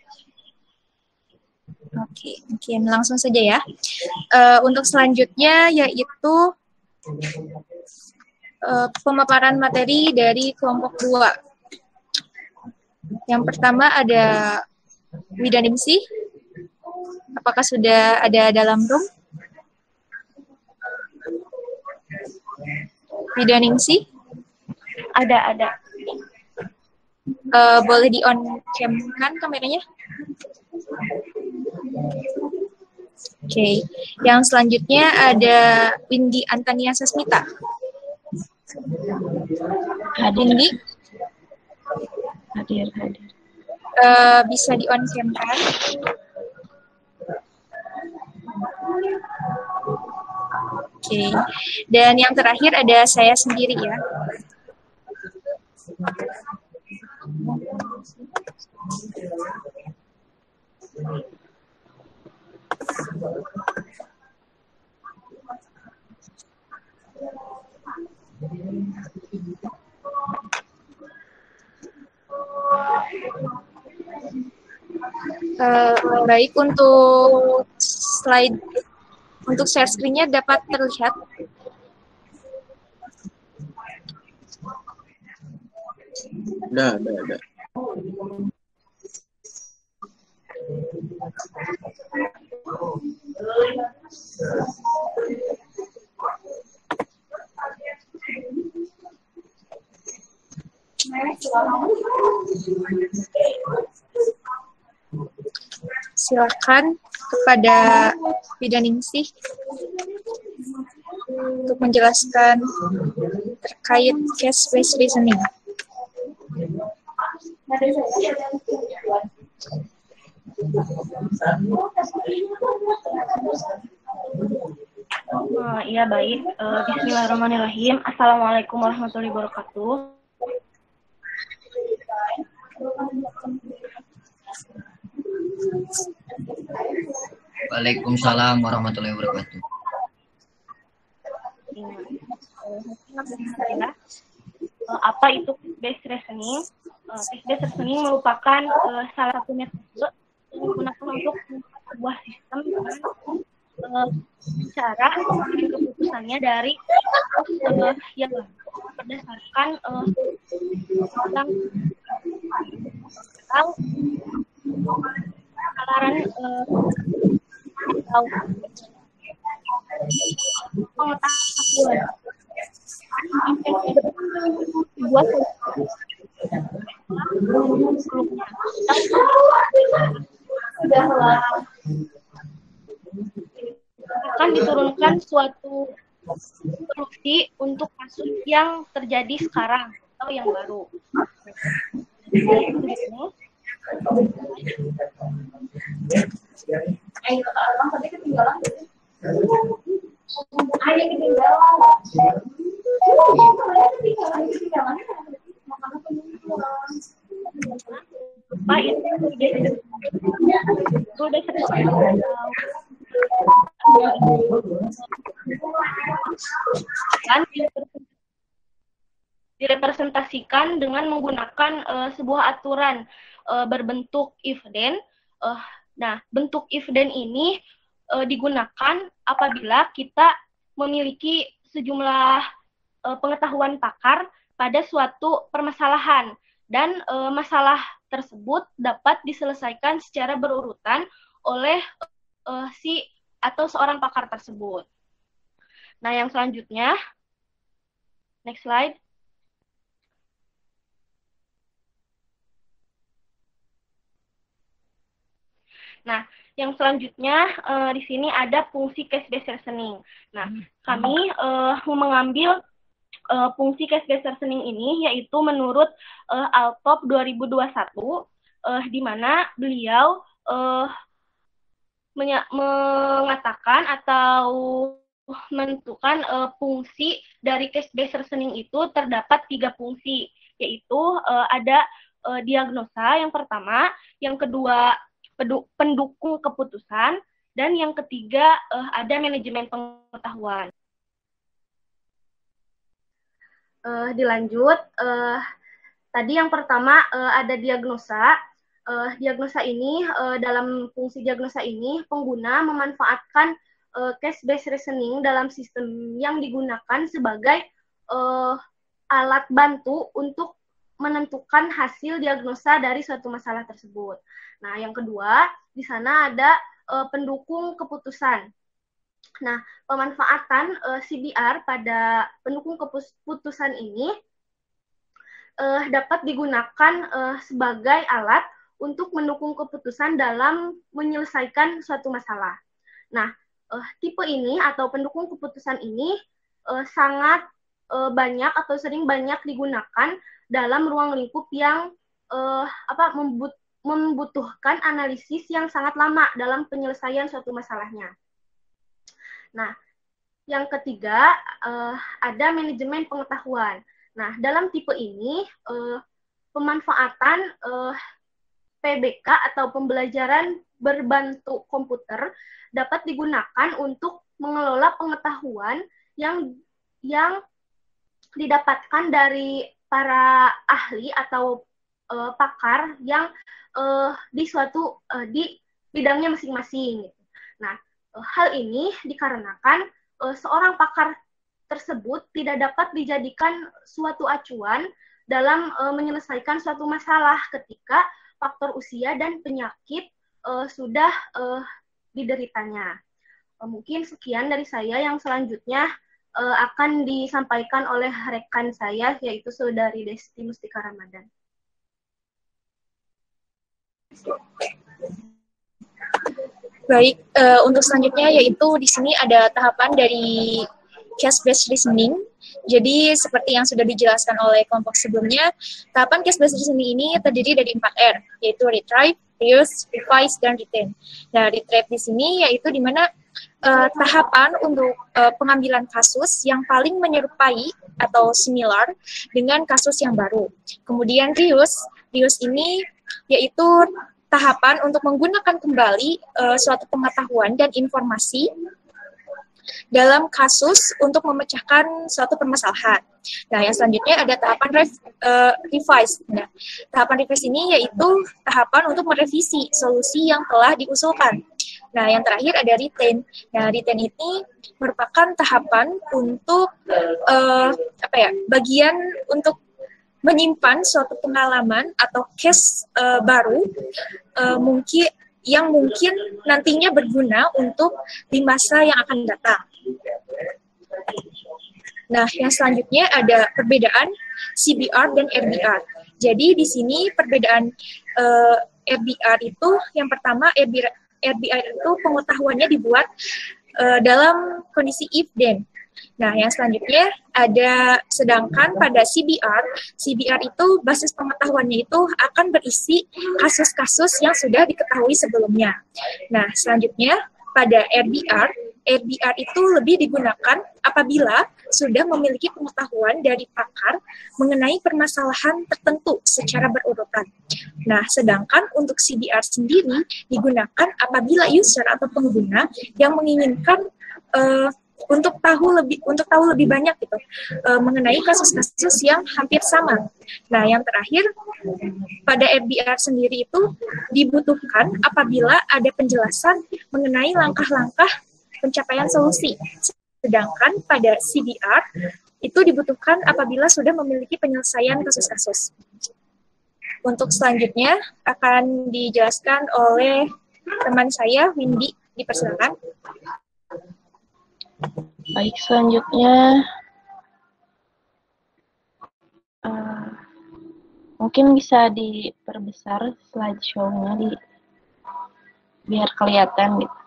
Oke, mungkin langsung saja ya. Uh, untuk selanjutnya yaitu uh, pemaparan materi dari kelompok dua. Yang pertama ada Widaningsih. Apakah sudah ada dalam room? Widaningsih? Ada, ada. Uh, boleh di on cam kan kameranya? Oke, okay. Yang selanjutnya ada Windy Antania Sasmita. Hadir. Windy? Hadir, hadir. Uh, bisa di on cam kan? Oke, okay. Dan yang terakhir ada saya sendiri ya. Uh, baik, untuk slide untuk share screen-nya dapat terlihat. Ada, ada, ada. Silakan kepada Widaningsih untuk menjelaskan terkait case-based reasoning. Uh, iya baik. Uh, Bismillahirrahmanirrahim. Assalamualaikum warahmatullahi wabarakatuh. Waalaikumsalam warahmatullahi wabarakatuh. Uh, apa itu case-based reasoning? Uh, case-based reasoning merupakan uh, salah satu metode yang digunakan untuk membuat sebuah sistem dengan uh, cara keputusannya dari uh, yang berdasarkan uh, tentang tentang kesalahan uh, atau pengetahuan buat akan diturunkan suatu solusi untuk kasus yang terjadi sekarang atau yang baru. Apa itu case-based reasoning kan direpresentasikan dengan menggunakan uh, sebuah aturan uh, berbentuk if then. Uh, nah, bentuk if then ini uh, digunakan apabila kita memiliki sejumlah uh, pengetahuan pakar pada suatu permasalahan dan uh, masalah tersebut dapat diselesaikan secara berurutan oleh uh, si atau seorang pakar tersebut. Nah, yang selanjutnya, next slide. Nah, yang selanjutnya uh, di sini ada fungsi case-based reasoning. Nah, kami uh, mengambil uh, fungsi case-based reasoning ini yaitu menurut uh, Altop dua ribu dua puluh satu, uh, di mana beliau uh, mengatakan atau menentukan uh, fungsi dari case-based reasoning itu terdapat tiga fungsi, yaitu uh, ada uh, diagnosa yang pertama, yang kedua pendukung keputusan, dan yang ketiga uh, ada manajemen pengetahuan. Uh, dilanjut, uh, tadi yang pertama uh, ada diagnosa. Uh, diagnosa ini, uh, dalam fungsi diagnosa ini, pengguna memanfaatkan uh, case-based reasoning dalam sistem yang digunakan sebagai uh, alat bantu untuk menentukan hasil diagnosa dari suatu masalah tersebut. Nah, yang kedua, di sana ada uh, pendukung keputusan. Nah, pemanfaatan uh, C B R pada pendukung keputusan ini uh, dapat digunakan uh, sebagai alat untuk mendukung keputusan dalam menyelesaikan suatu masalah. Nah, uh, tipe ini atau pendukung keputusan ini uh, sangat uh, banyak atau sering banyak digunakan dalam ruang lingkup yang uh, apa membut, membutuhkan analisis yang sangat lama dalam penyelesaian suatu masalahnya. Nah, yang ketiga uh, ada manajemen pengetahuan. Nah, dalam tipe ini uh, pemanfaatan uh, P B K atau pembelajaran berbantu komputer dapat digunakan untuk mengelola pengetahuan yang yang didapatkan dari para ahli atau uh, pakar yang uh, di suatu uh, di bidangnya masing-masing. Nah, uh, hal ini dikarenakan uh, seorang pakar tersebut tidak dapat dijadikan suatu acuan dalam uh, menyelesaikan suatu masalah ketika faktor usia dan penyakit uh, sudah uh, dideritanya. Uh, mungkin sekian dari saya. Yang selanjutnya Uh, akan disampaikan oleh rekan saya, yaitu Saudari Desti Mustika Ramadan. Baik, uh, untuk selanjutnya yaitu di sini ada tahapan dari case-based reasoning. Jadi seperti yang sudah dijelaskan oleh kelompok sebelumnya, tahapan case-based reasoning ini terdiri dari empat R, yaitu retrieve, reuse, revise, dan retain. Nah, retrieve di sini yaitu di mana Uh, tahapan untuk uh, pengambilan kasus yang paling menyerupai atau similar dengan kasus yang baru. Kemudian reuse, reuse ini yaitu tahapan untuk menggunakan kembali uh, suatu pengetahuan dan informasi dalam kasus untuk memecahkan suatu permasalahan. Nah, yang selanjutnya ada tahapan rev, uh, revise. Nah, tahapan revise ini yaitu tahapan untuk merevisi solusi yang telah diusulkan. Nah, yang terakhir ada retain. Nah, retain ini merupakan tahapan untuk uh, apa ya, bagian untuk menyimpan suatu pengalaman atau case uh, baru uh, mungkin yang mungkin nantinya berguna untuk di masa yang akan datang. Nah, yang selanjutnya ada perbedaan C B R dan R B R. Jadi di sini perbedaan uh, R B R itu yang pertama R B R R B R itu pengetahuannya dibuat uh, dalam kondisi if then. Nah, yang selanjutnya ada sedangkan pada C B R, C B R itu basis pengetahuannya itu akan berisi kasus-kasus yang sudah diketahui sebelumnya. Nah, selanjutnya pada R B R, R B R itu lebih digunakan apabila sudah memiliki pengetahuan dari pakar mengenai permasalahan tertentu secara berurutan. Nah, sedangkan untuk C B R sendiri digunakan apabila user atau pengguna yang menginginkan uh, untuk tahu lebih untuk tahu lebih banyak gitu uh, mengenai kasus-kasus yang hampir sama. Nah, yang terakhir pada F B R sendiri itu dibutuhkan apabila ada penjelasan mengenai langkah-langkah pencapaian solusi. Sedangkan pada C B R itu dibutuhkan apabila sudah memiliki penyelesaian kasus-kasus. Untuk selanjutnya akan dijelaskan oleh teman saya, Windy. Dipersilakan. Baik, selanjutnya uh, mungkin bisa diperbesar slideshow-nya di biar kelihatan gitu.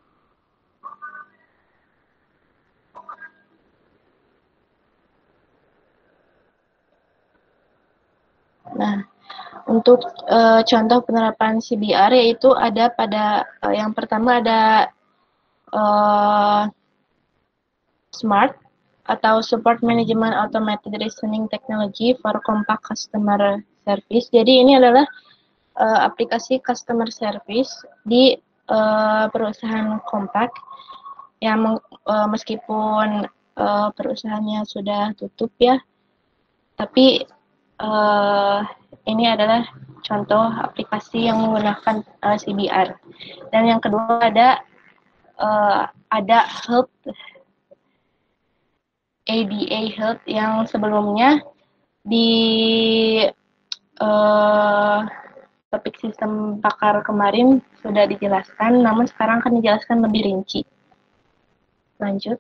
Nah, untuk uh, contoh penerapan C B R yaitu ada pada uh, yang pertama ada uh, SMART atau Support Management Automated Reasoning Technology for Compact Customer Service. Jadi ini adalah uh, aplikasi customer service di uh, perusahaan Compact yang uh, meskipun uh, perusahaannya sudah tutup ya, tapi uh, ini adalah contoh aplikasi yang menggunakan uh, C B R. Dan yang kedua ada uh, ada Health, A D A Health yang sebelumnya di uh, topik sistem pakar kemarin sudah dijelaskan, namun sekarang akan dijelaskan lebih rinci. Lanjut.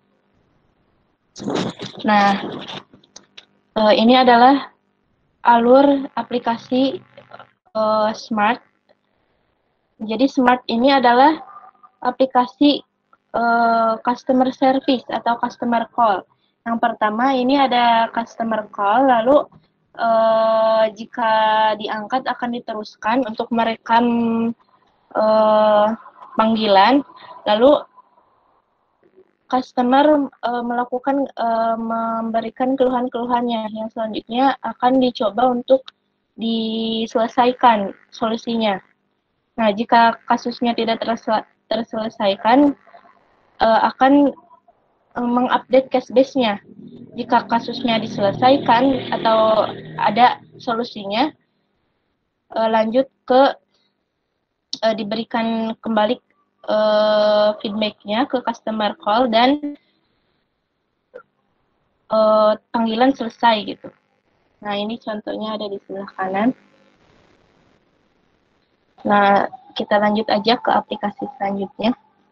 Nah, uh, ini adalah alur aplikasi uh, SMART. Jadi SMART ini adalah aplikasi uh, customer service atau customer call. Yang pertama ini ada customer call, lalu uh, jika diangkat akan diteruskan untuk merekam uh, panggilan, lalu customer uh, melakukan uh, memberikan keluhan-keluhannya yang selanjutnya akan dicoba untuk diselesaikan solusinya. Nah, jika kasusnya tidak tersel terselesaikan uh, akan uh, mengupdate case base-nya. Jika kasusnya diselesaikan atau ada solusinya, uh, lanjut ke uh, diberikan kembali Uh, feedback-nya ke customer call dan uh, panggilan selesai gitu. Nah, ini contohnya ada di sebelah kanan. Nah, kita lanjut aja ke aplikasi selanjutnya.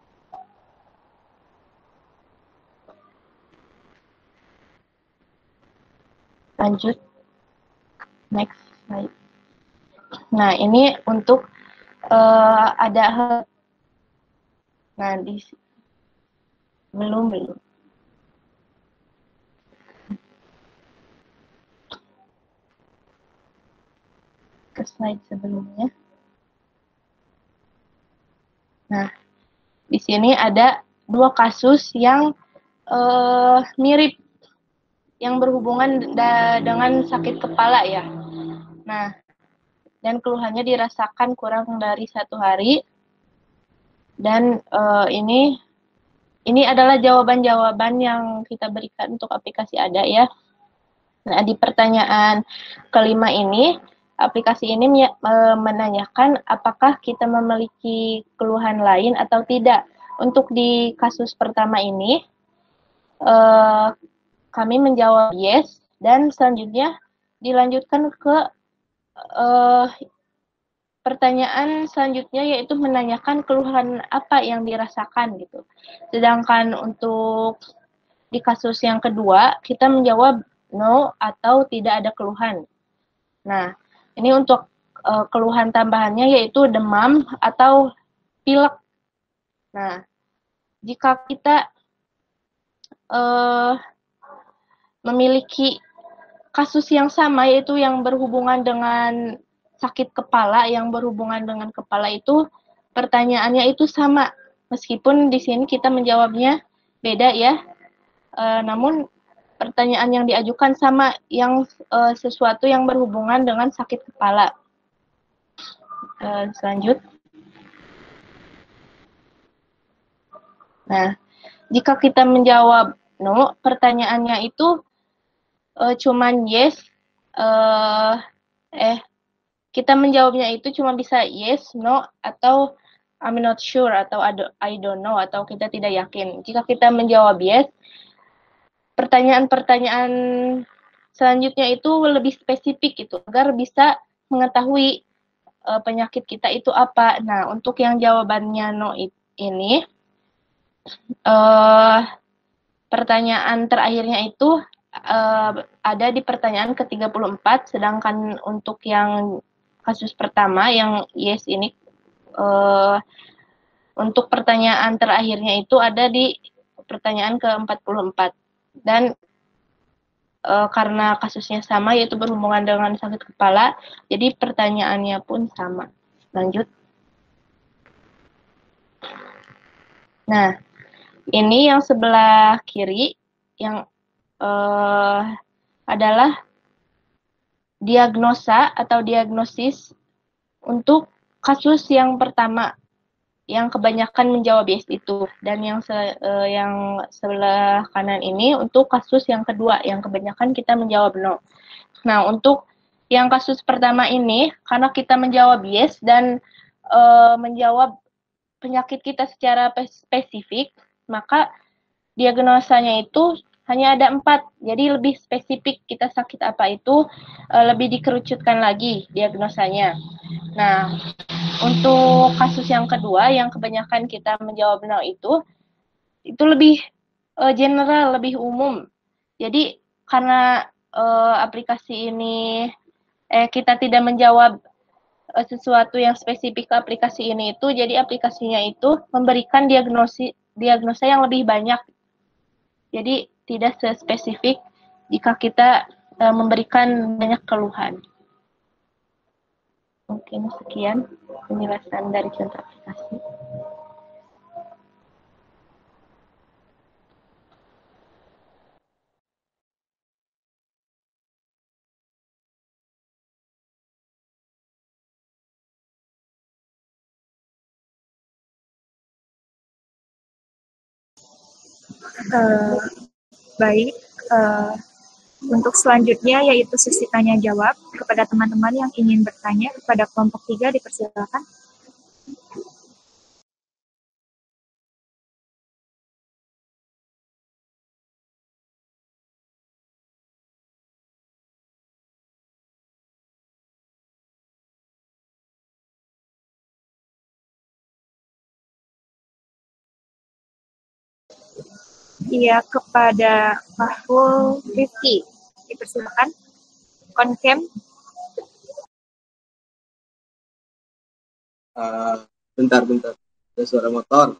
Lanjut. Next slide. Nah, ini untuk uh, ada Nah, di belum belum. Ke slide sebelumnya. Nah, di sini ada dua kasus yang uh, mirip, yang berhubungan da dengan sakit kepala ya. Nah, dan keluhannya dirasakan kurang dari satu hari. Dan uh, ini ini adalah jawaban-jawaban yang kita berikan untuk aplikasi ada ya. Nah, di pertanyaan kelima ini, aplikasi ini uh, menanyakan apakah kita memiliki keluhan lain atau tidak. Untuk di kasus pertama ini, uh, kami menjawab yes, dan selanjutnya dilanjutkan ke uh, pertanyaan selanjutnya, yaitu menanyakan keluhan apa yang dirasakan gitu. Sedangkan untuk di kasus yang kedua, kita menjawab no atau tidak ada keluhan. Nah, ini untuk uh, keluhan tambahannya yaitu demam atau pilek. Nah, jika kita uh, memiliki kasus yang sama, yaitu yang berhubungan dengan sakit kepala, yang berhubungan dengan kepala itu, pertanyaannya itu sama. Meskipun di sini kita menjawabnya beda ya, e, namun pertanyaan yang diajukan sama, yang e, sesuatu yang berhubungan dengan sakit kepala. uh, selanjut. Nah, jika kita menjawab no, pertanyaannya itu uh, cuman yes, uh, eh kita menjawabnya itu cuma bisa yes, no, atau I'm not sure, atau I don't know, atau kita tidak yakin. Jika kita menjawab yes, pertanyaan-pertanyaan selanjutnya itu lebih spesifik gitu, agar bisa mengetahui uh, penyakit kita itu apa. Nah, untuk yang jawabannya no ini, uh, pertanyaan terakhirnya itu uh, ada di pertanyaan ke tiga puluh empat, sedangkan untuk yang kasus pertama, yang yes ini, Uh, untuk pertanyaan terakhirnya itu ada di pertanyaan ke empat puluh empat. Dan uh, karena kasusnya sama, yaitu berhubungan dengan sakit kepala, jadi pertanyaannya pun sama. Lanjut. Nah, ini yang sebelah kiri, yang uh, adalah diagnosa atau diagnosis untuk kasus yang pertama, yang kebanyakan menjawab yes itu, dan yang se, uh, yang sebelah kanan ini untuk kasus yang kedua, yang kebanyakan kita menjawab no. Nah, untuk yang kasus pertama ini, karena kita menjawab yes dan uh, menjawab penyakit kita secara spesifik, maka diagnosanya itu hanya ada empat, jadi lebih spesifik kita sakit apa itu, uh, lebih dikerucutkan lagi diagnosanya. Nah, untuk kasus yang kedua, yang kebanyakan kita menjawab no itu, itu lebih uh, general, lebih umum. Jadi, karena uh, aplikasi ini, eh, kita tidak menjawab uh, sesuatu yang spesifik ke aplikasi ini itu, jadi aplikasinya itu memberikan diagnosi, diagnosa yang lebih banyak. Jadi, tidak sespesifik jika kita uh, memberikan banyak keluhan. Mungkin sekian penjelasan dari contoh aplikasi. Uh, baik, uh, untuk selanjutnya yaitu sesi tanya jawab. Kepada teman-teman yang ingin bertanya kepada kelompok tiga, dipersilakan. Iya, kepada Fahul Rifki, dipersilakan. On-cam. Uh, bentar, bentar. Ada suara motor.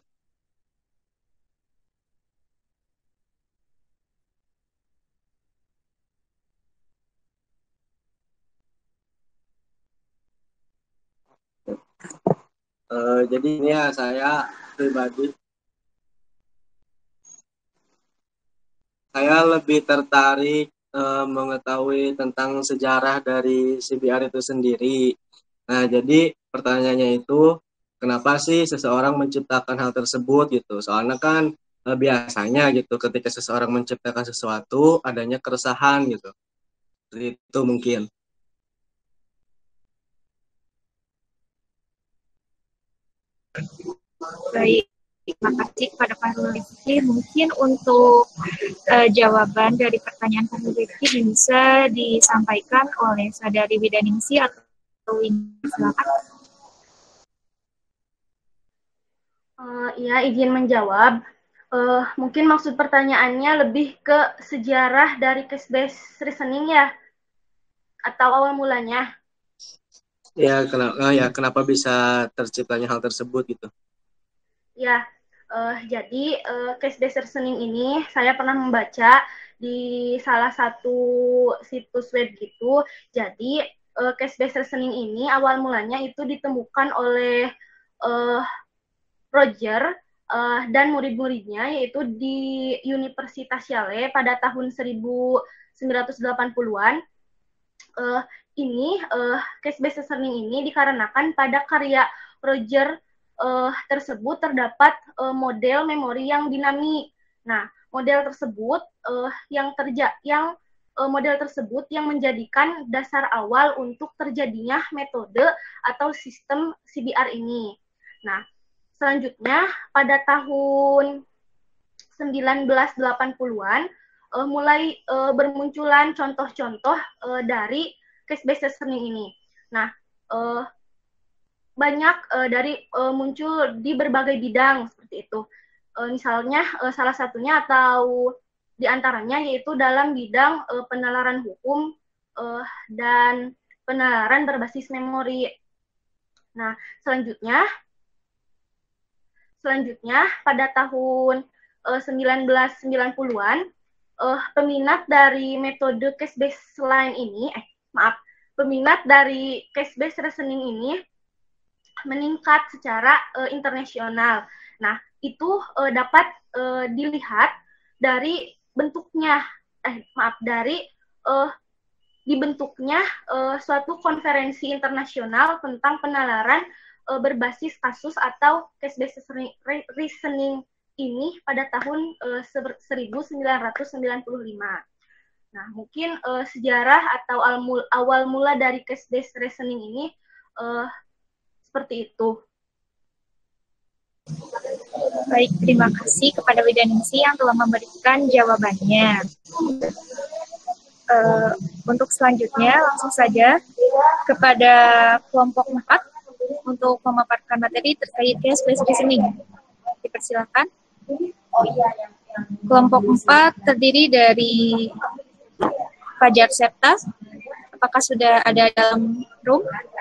Uh, jadi ini ya, saya pribadi, saya lebih tertarik uh, mengetahui tentang sejarah dari C B R itu sendiri. Nah, jadi pertanyaannya itu, kenapa sih seseorang menciptakan hal tersebut gitu? Soalnya kan uh, biasanya gitu, ketika seseorang menciptakan sesuatu, adanya keresahan gitu. Seperti itu mungkin. Baik, terima kasih kepada Pak Rifki. Mungkin untuk uh, jawaban dari pertanyaan Pak Rifki bisa disampaikan oleh Saudari Widaningsi atau Windy. Silakan. Uh, ya, izin menjawab. Uh, mungkin maksud pertanyaannya lebih ke sejarah dari case-based reasoning ya? Atau awal mulanya? Ya, kenapa, ya, kenapa bisa terciptanya hal tersebut gitu? Ya, uh, jadi uh, case-based reasoning ini saya pernah membaca di salah satu situs web gitu. Jadi, uh, case-based reasoning ini awal mulanya itu ditemukan oleh uh, Roger uh, dan murid-muridnya, yaitu di Universitas Yale pada tahun seribu sembilan ratus delapan puluhan. Uh, ini uh, case based learning ini dikarenakan pada karya Roger uh, tersebut terdapat uh, model memori yang dinamik. Nah, model tersebut uh, yang terja yang uh, model tersebut yang menjadikan dasar awal untuk terjadinya metode atau sistem C B R ini. Nah, selanjutnya pada tahun sembilan belas delapan puluhan uh, mulai uh, bermunculan contoh-contoh uh, dari case-based learning ini. Nah, uh, banyak uh, dari uh, muncul di berbagai bidang seperti itu. Uh, misalnya uh, salah satunya atau diantaranya yaitu dalam bidang uh, penalaran hukum uh, dan penalaran berbasis memori. Nah, selanjutnya, selanjutnya pada tahun uh, sembilan belas sembilan puluhan, uh, peminat dari metode case-based line ini, eh maaf, peminat dari case-based reasoning ini meningkat secara uh, internasional. Nah, itu uh, dapat uh, dilihat dari bentuknya, eh maaf, dari uh, dibentuknya uh, suatu konferensi internasional tentang penalaran uh, berbasis kasus atau case-based reasoning ini pada tahun uh, seribu sembilan ratus sembilan puluh lima. Nah, mungkin uh, sejarah atau awal, awal mula dari case-based reasoning ini uh, seperti itu. Baik, terima kasih kepada Widaningsi yang telah memberikan jawabannya. Uh, untuk selanjutnya, langsung saja kepada kelompok empat untuk memaparkan materi terkait case-based reasoning. Dipersilakan. Kelompok empat terdiri dari Fajar Septa, apakah sudah ada dalam room?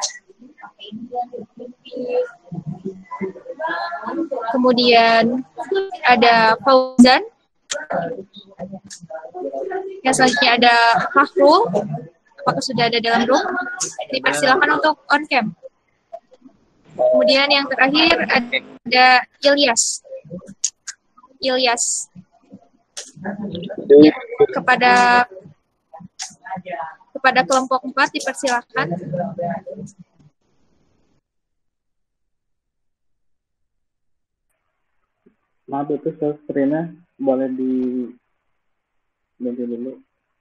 Kemudian ada Fauzan. Yang selanjutnya ada Fahrul, apakah sudah ada dalam room? Dipersilakan untuk on cam. Kemudian yang terakhir ada Ilyas. Ilyas. Ya, kepada kepada kelompok empat dipersilakan. Maaf itu screen-nya boleh di ganti dulu.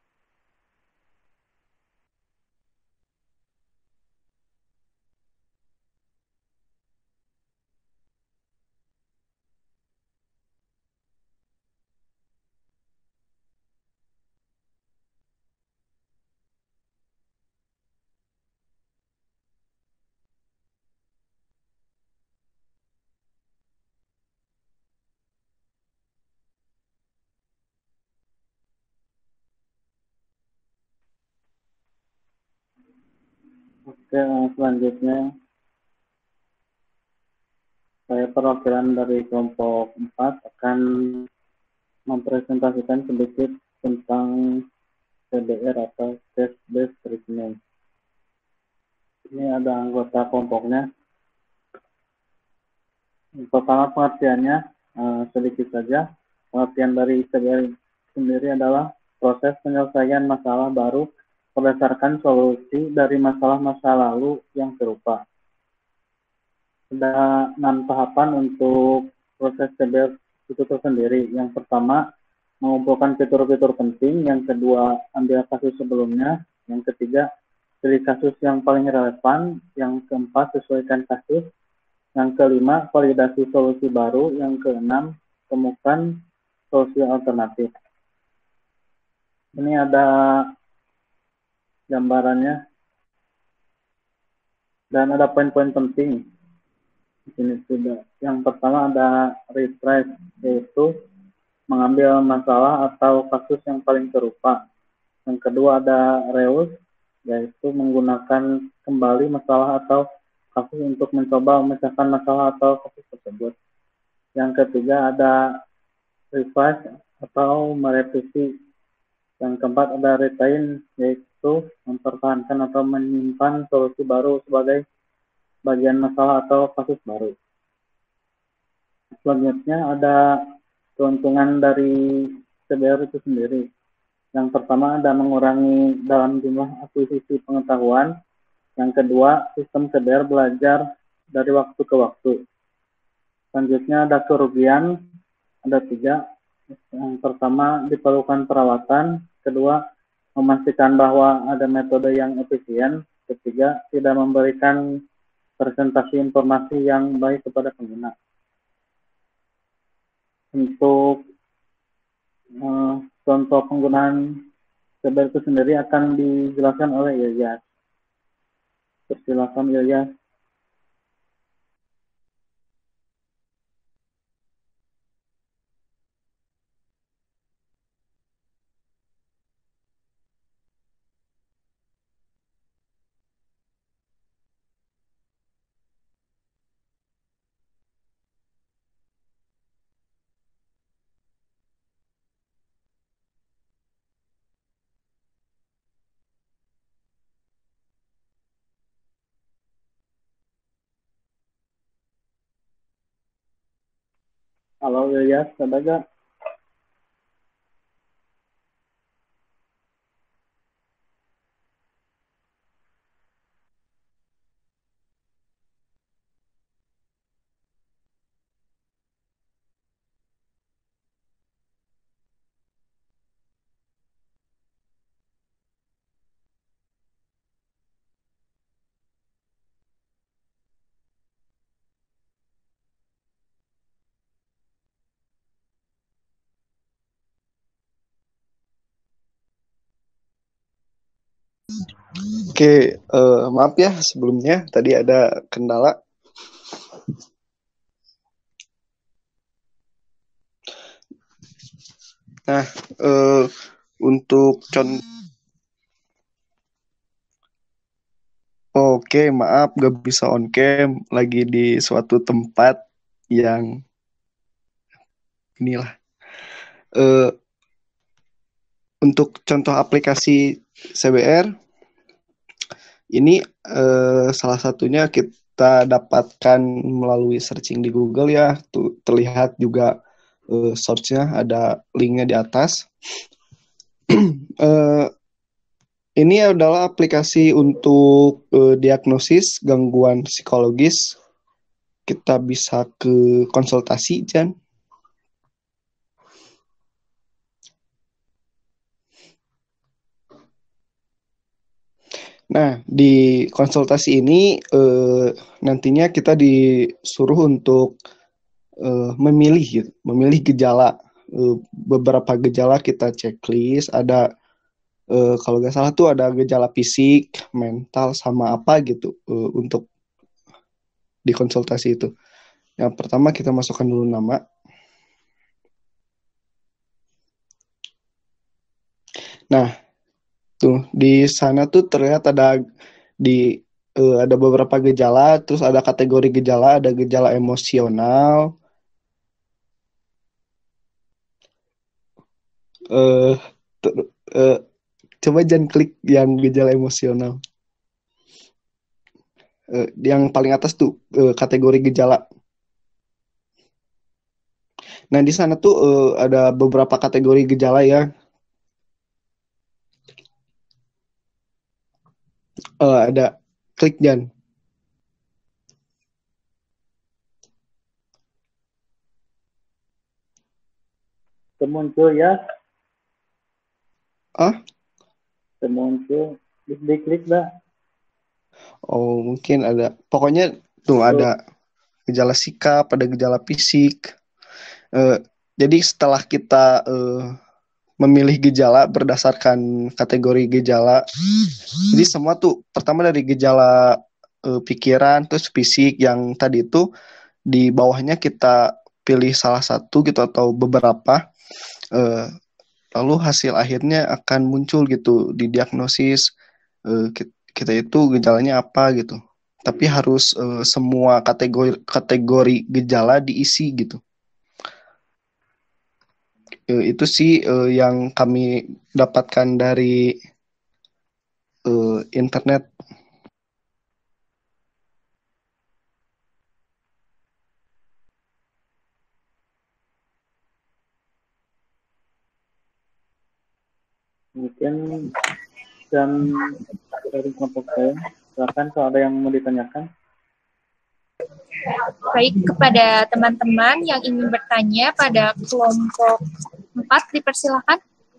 Oke, selanjutnya saya perwakilan dari kelompok empat akan mempresentasikan sedikit tentang C B R atau case-based reasoning. Ini ada anggota kelompoknya. Yang pertama pengertiannya uh, sedikit saja. Pengertian dari C B R sendiri adalah proses penyelesaian masalah baru berdasarkan solusi dari masalah masa lalu yang serupa. Ada enam tahapan untuk proses C B R itu tersendiri. Yang pertama, mengumpulkan fitur-fitur penting. Yang kedua, ambil kasus sebelumnya. Yang ketiga, pilih kasus yang paling relevan. Yang keempat, sesuaikan kasus. Yang kelima, validasi solusi baru. Yang keenam, temukan solusi alternatif. Ini ada gambarannya dan ada poin-poin penting di sini sudah. Yang pertama ada rephrase, yaitu mengambil masalah atau kasus yang paling serupa. Yang kedua ada reuse, yaitu menggunakan kembali masalah atau kasus untuk mencoba memecahkan masalah atau kasus tersebut. Yang ketiga ada revise atau merevisi. Yang keempat ada retain, yaitu mempertahankan atau menyimpan solusi baru sebagai bagian masalah atau kasus baru. Selanjutnya ada keuntungan dari C B R itu sendiri. Yang pertama ada mengurangi dalam jumlah akuisisi pengetahuan. Yang kedua, sistem sedar belajar dari waktu ke waktu. Selanjutnya ada kerugian, ada tiga. Yang pertama, diperlukan perawatan. Kedua, memastikan bahwa ada metode yang efisien. Ketiga, tidak memberikan presentasi informasi yang baik kepada pengguna. Untuk uh, contoh penggunaan C B R itu sendiri akan dijelaskan oleh Ilyas. Silakan Ilyas. Halo Ilyas, ada gak? Oke, uh, maaf ya sebelumnya tadi ada kendala. Nah, uh, untuk contoh, oke maaf gak bisa on cam, lagi di suatu tempat yang inilah. Uh, untuk contoh aplikasi C B R, ini uh, salah satunya kita dapatkan melalui searching di Google ya, tuh terlihat juga uh, source-nya, ada linknya di atas. uh, ini adalah aplikasi untuk uh, diagnosis gangguan psikologis. Kita bisa ke konsultasi, Jan. Nah, di konsultasi ini eh, nantinya kita disuruh untuk eh, memilih, gitu, memilih gejala. Eh, beberapa gejala kita checklist. Ada eh, kalau nggak salah tuh ada gejala fisik, mental, sama apa gitu eh, untuk di konsultasi itu. Yang pertama kita masukkan dulu nama. Nah, tuh di sana tuh terlihat ada di uh, ada beberapa gejala, terus ada kategori gejala, ada gejala emosional, uh, ter- uh, coba jangan klik yang gejala emosional. Uh, yang paling atas tuh uh, kategori gejala. Nah di sana tuh uh, ada beberapa kategori gejala ya. Uh, ada klik Jan. Muncul ya. Ah? Muncul. Diklik dah. Oh mungkin ada. Pokoknya tuh ada gejala sikap, ada gejala fisik. Uh, jadi setelah kita uh, memilih gejala berdasarkan kategori gejala, jadi semua tuh pertama dari gejala uh, pikiran, terus fisik yang tadi itu di bawahnya kita pilih salah satu gitu atau beberapa, uh, lalu hasil akhirnya akan muncul gitu di diagnosis uh, kita itu gejalanya apa gitu. Tapi harus uh, semua kategori kategori gejala diisi gitu. Uh, itu sih uh, yang kami dapatkan dari uh, internet. Mungkin dan dari kelompok saya, silakan kalau ada yang mau ditanyakan. Baik, kepada teman-teman yang ingin bertanya pada kelompok empat, dipersilakan.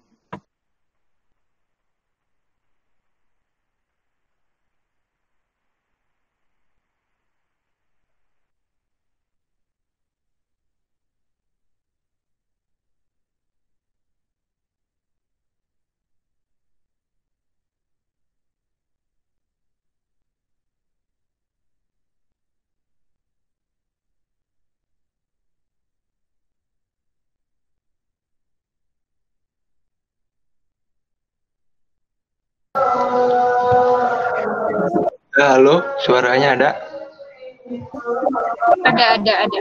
Halo, suaranya ada? Ada, ada, ada.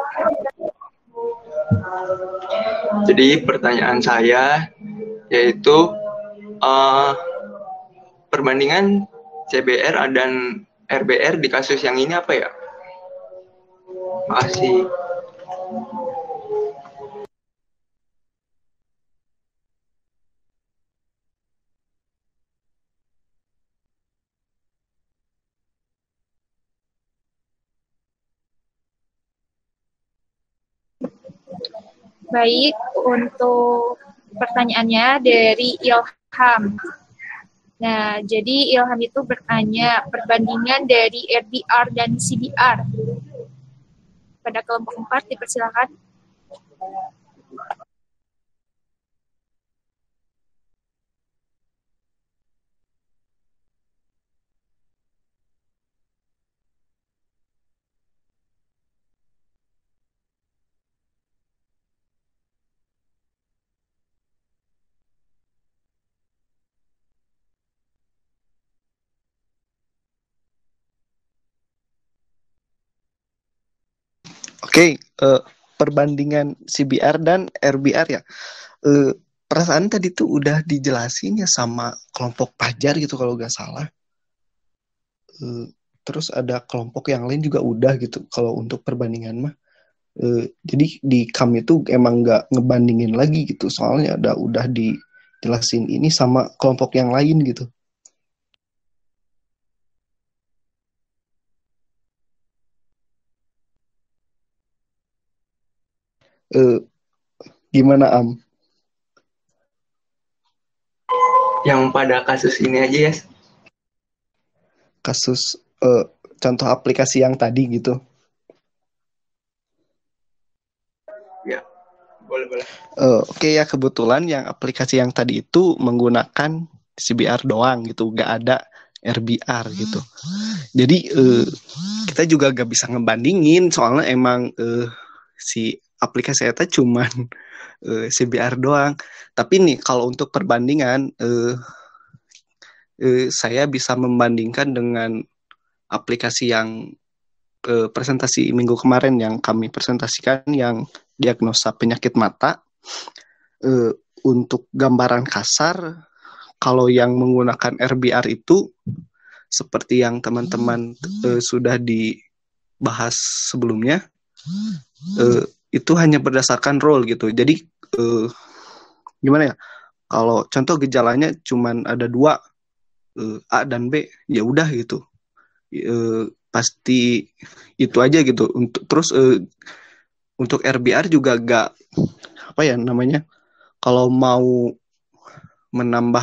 Jadi pertanyaan saya yaitu uh, perbandingan C B R dan R B R di kasus yang ini apa ya? Makasih. Baik, untuk pertanyaannya dari Ilham. Nah, jadi Ilham itu bertanya perbandingan dari R B R dan C B R. Pada kelompok empat, dipersilakan. Oke, uh, perbandingan C B R dan R B R ya. Uh, perasaan tadi tuh udah dijelasin ya sama kelompok Pajar gitu kalau nggak salah. Uh, terus ada kelompok yang lain juga udah gitu kalau untuk perbandingan mah. Uh, jadi di kami tuh emang nggak ngebandingin lagi gitu, soalnya ada udah dijelasin ini sama kelompok yang lain gitu. Uh, gimana Am? Yang pada kasus ini aja ya. Kasus uh, contoh aplikasi yang tadi gitu. Ya, boleh boleh. Uh, Oke okay, ya, kebetulan yang aplikasi yang tadi itu menggunakan C B R doang gitu, nggak ada R B R gitu. Jadi uh, kita juga gak bisa ngebandingin soalnya emang uh, si aplikasi itu cuman uh, C B R doang. Tapi nih kalau untuk perbandingan uh, uh, saya bisa membandingkan dengan aplikasi yang uh, presentasi minggu kemarin yang kami presentasikan yang diagnosa penyakit mata. Uh, untuk gambaran kasar, kalau yang menggunakan R B R itu seperti yang teman-teman uh, sudah dibahas sebelumnya, uh, itu hanya berdasarkan role gitu. Jadi uh, gimana ya? Kalau contoh gejalanya cuman ada dua, uh, A dan B, ya udah gitu. Uh, pasti itu aja gitu. Untuk terus uh, untuk R B R juga gak apa ya namanya? Kalau mau menambah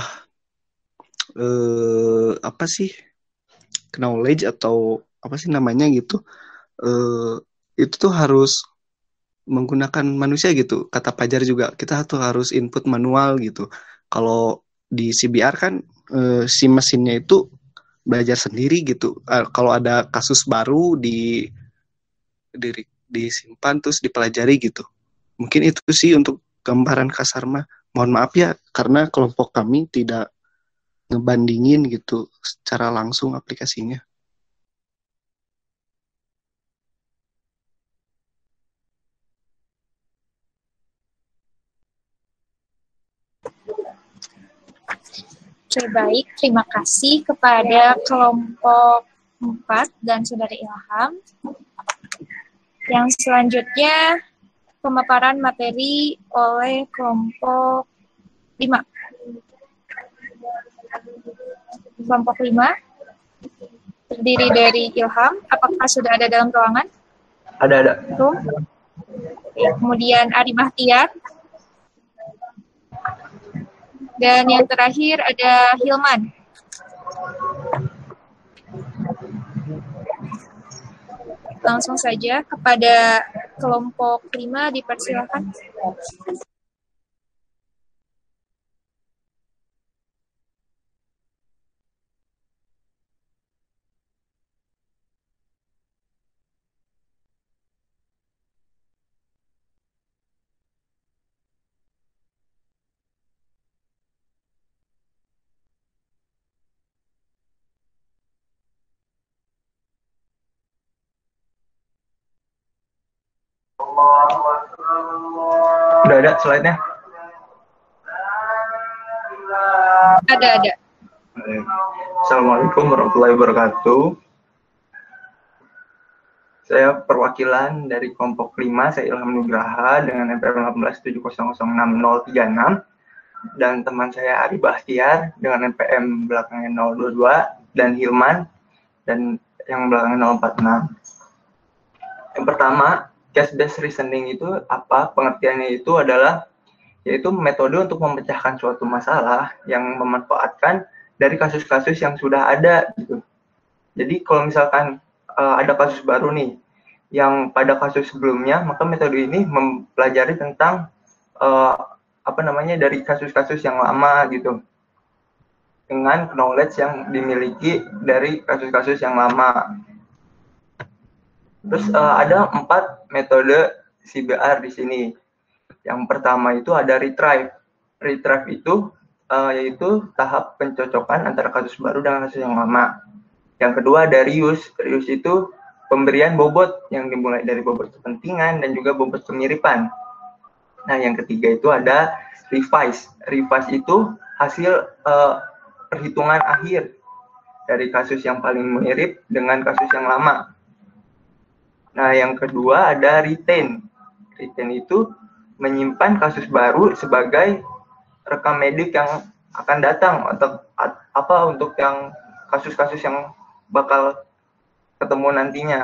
uh, apa sih knowledge atau apa sih namanya gitu, uh, itu tuh harus menggunakan manusia gitu. Kata Pajar juga kita tuh harus input manual gitu. Kalau di C B R kan e, si mesinnya itu belajar sendiri gitu. E, kalau ada kasus baru di, di disimpan terus dipelajari gitu. Mungkin itu sih untuk gambaran kasar mah. Mohon maaf ya karena kelompok kami tidak ngebandingin gitu secara langsung aplikasinya. Oke, baik. Terima kasih kepada kelompok empat dan Saudara Ilham. Yang selanjutnya, pemaparan materi oleh kelompok lima. Kelompok lima terdiri dari Ilham. Apakah sudah ada dalam ruangan? Ada, ada. Tuh. Kemudian Ari Bahtiar. Dan yang terakhir ada Hilman. Langsung saja kepada kelompok lima dipersilakan. Udah ada slide-nya? Ada, ada. Assalamualaikum warahmatullahi wabarakatuh. Saya perwakilan dari kelompok lima, saya Ilham Nugraha dengan N P M delapan belas tujuh nol nol enam nol tiga enam, dan teman saya Ari Bahtiar dengan N P M belakangnya nol dua dua, dan Hilman dan yang belakangnya nol empat enam. Yang pertama, case-based reasoning itu apa? Pengertiannya itu adalah yaitu metode untuk memecahkan suatu masalah yang memanfaatkan dari kasus-kasus yang sudah ada gitu. Jadi kalau misalkan uh, ada kasus baru nih yang pada kasus sebelumnya, maka metode ini mempelajari tentang uh, apa namanya dari kasus-kasus yang lama gitu, dengan knowledge yang dimiliki dari kasus-kasus yang lama. Terus uh, ada empat metode C B R di sini. Yang pertama itu ada retrieve. Retrieve itu uh, yaitu tahap pencocokan antara kasus baru dengan kasus yang lama. Yang kedua ada reuse. Reuse itu pemberian bobot yang dimulai dari bobot kepentingan dan juga bobot kemiripan. Nah, yang ketiga itu ada revise. Revise itu hasil uh, perhitungan akhir dari kasus yang paling mirip dengan kasus yang lama. Nah, yang kedua ada retain. Retain itu menyimpan kasus baru sebagai rekam medik yang akan datang atau apa untuk yang kasus-kasus yang bakal ketemu nantinya.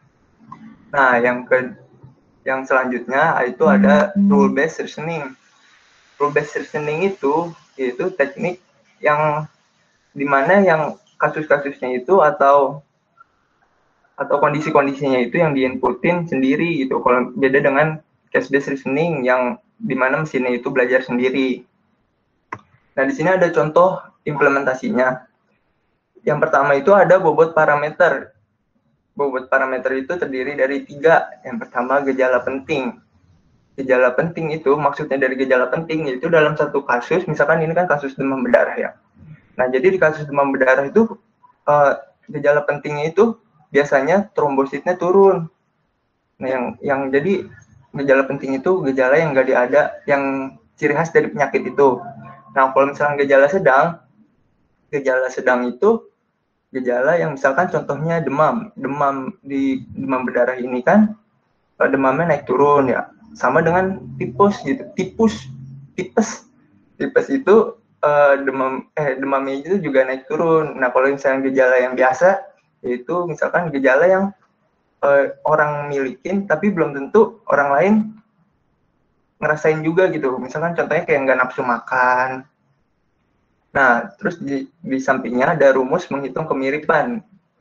Nah, yang ke yang selanjutnya itu ada rule based reasoning. Rule based reasoning itu yaitu teknik yang dimana yang kasus-kasusnya itu atau atau kondisi-kondisinya itu yang diinputin sendiri gitu. Kalau beda dengan case based reasoning yang dimana mesinnya itu belajar sendiri. Nah, di sini ada contoh implementasinya. Yang pertama itu ada bobot parameter. Bobot parameter itu terdiri dari tiga. Yang pertama gejala penting. Gejala penting itu maksudnya dari gejala penting yaitu dalam satu kasus, misalkan ini kan kasus demam berdarah ya. Nah, jadi di kasus demam berdarah itu uh, gejala pentingnya itu biasanya trombositnya turun. Nah, yang yang jadi gejala penting itu gejala yang nggak ada, yang ciri khas dari penyakit itu. Nah, kalau misalkan gejala sedang, gejala sedang itu gejala yang misalkan contohnya demam. Demam di demam berdarah ini kan demamnya naik turun ya. Sama dengan tipus gitu. Tipus, tipes. Tipes itu uh, demam eh demamnya itu juga naik turun. Nah, kalau misalkan gejala yang biasa yaitu misalkan gejala yang Uh, orang milikin tapi belum tentu orang lain ngerasain juga gitu. Misalkan contohnya kayak nggak nafsu makan. Nah, terus di, di sampingnya ada rumus menghitung kemiripan.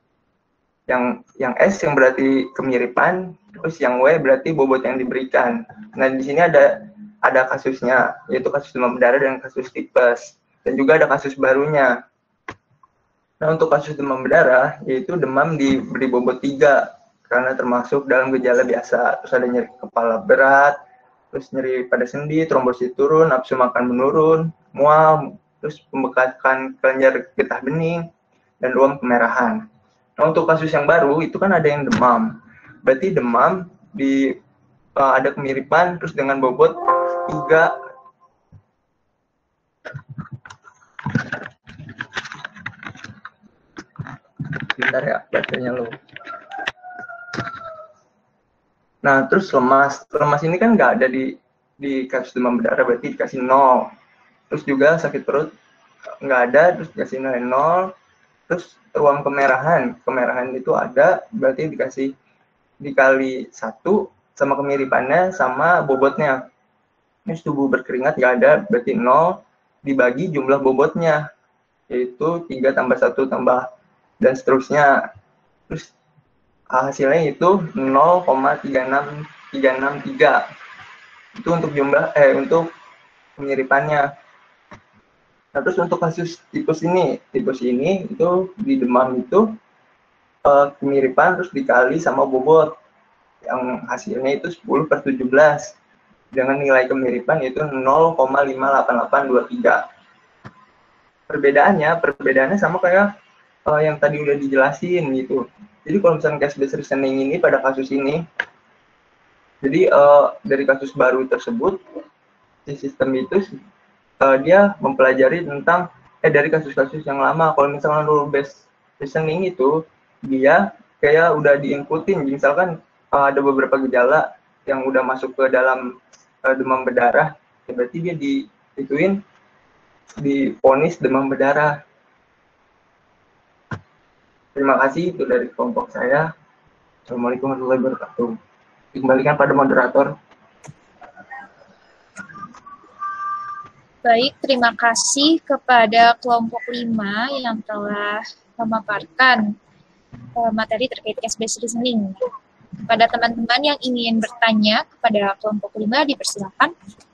Yang yang S yang berarti kemiripan, terus yang W berarti bobot yang diberikan. Nah, di sini ada ada kasusnya, yaitu kasus demam berdarah dan kasus tipes. Dan juga ada kasus barunya. Nah, untuk kasus demam berdarah yaitu demam diberi bobot tiga. Karena termasuk dalam gejala biasa. Terus ada nyeri kepala berat, terus nyeri pada sendi, trombosit turun, nafsu makan menurun, mual, terus pembekakan kelenjar getah bening, dan ruam kemerahan. Nah, untuk kasus yang baru itu kan ada yang demam. Berarti demam di uh, ada kemiripan terus dengan bobot tiga. Bentar ya, baterainya low. Nah, terus lemas. Lemas ini kan nggak ada di di kasus demam berdarah, berarti dikasih nol. Terus juga sakit perut nggak ada, terus dikasih nilai nol. Terus ruang kemerahan, kemerahan itu ada, berarti dikasih dikali satu sama kemiripannya sama bobotnya. Terus tubuh berkeringat nggak ada, berarti nol, dibagi jumlah bobotnya, yaitu tiga tambah satu tambah, dan seterusnya. Terus hasilnya itu nol koma tiga enam tiga enam tiga. Itu untuk jumlah, eh untuk kemiripannya. Nah, terus untuk kasus tipus ini, tipus ini itu di demam itu uh, kemiripan terus dikali sama bobot, yang hasilnya itu sepuluh per tujuh belas dengan nilai kemiripan itu nol koma lima delapan delapan dua tiga. Perbedaannya, perbedaannya sama kayak uh, yang tadi udah dijelasin gitu. Jadi kalau misalnya case based reasoning ini pada kasus ini, jadi uh, dari kasus baru tersebut, si sistem itu Uh, dia mempelajari tentang eh dari kasus-kasus yang lama. Kalau misalkan rule based reasoning itu dia kayak udah diinputin, misalkan uh, ada beberapa gejala yang udah masuk ke dalam uh, demam berdarah, ya berarti dia diituin divonis demam berdarah. Terima kasih, itu dari kelompok saya. Assalamualaikum warahmatullahi wabarakatuh. Dikembalikan pada moderator. Baik, terima kasih kepada kelompok lima yang telah memaparkan uh, materi terkait case-based reasoning. Kepada teman-teman yang ingin bertanya kepada kelompok lima, dipersilakan.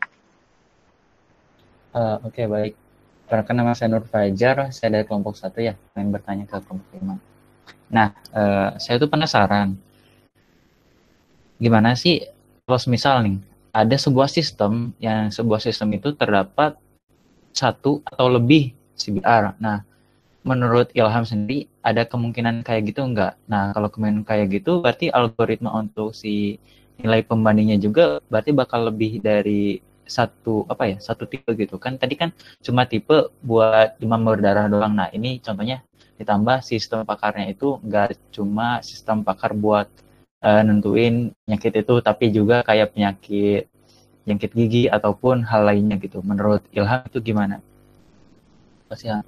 Uh, Oke, okay, baik. Perkenalkan nama saya Nur Fajar, saya dari kelompok satu ya, yang bertanya ke kelompok lima. Nah, uh, saya tuh penasaran, gimana sih kalau misal nih, ada sebuah sistem, yang sebuah sistem itu terdapat satu atau lebih C B R. Nah, menurut Ilham sendiri, ada kemungkinan kayak gitu enggak? Nah, kalau kemungkinan kayak gitu, berarti algoritma untuk si nilai pembandingnya juga berarti bakal lebih dari satu, apa ya, satu tipe gitu. Kan tadi kan cuma tipe buat demam berdarah doang. Nah, ini contohnya ditambah sistem pakarnya itu enggak cuma sistem pakar buat uh, nentuin penyakit itu, tapi juga kayak penyakit jangkit gigi ataupun hal lainnya gitu. Menurut Ilham itu gimana? Mas Ilham.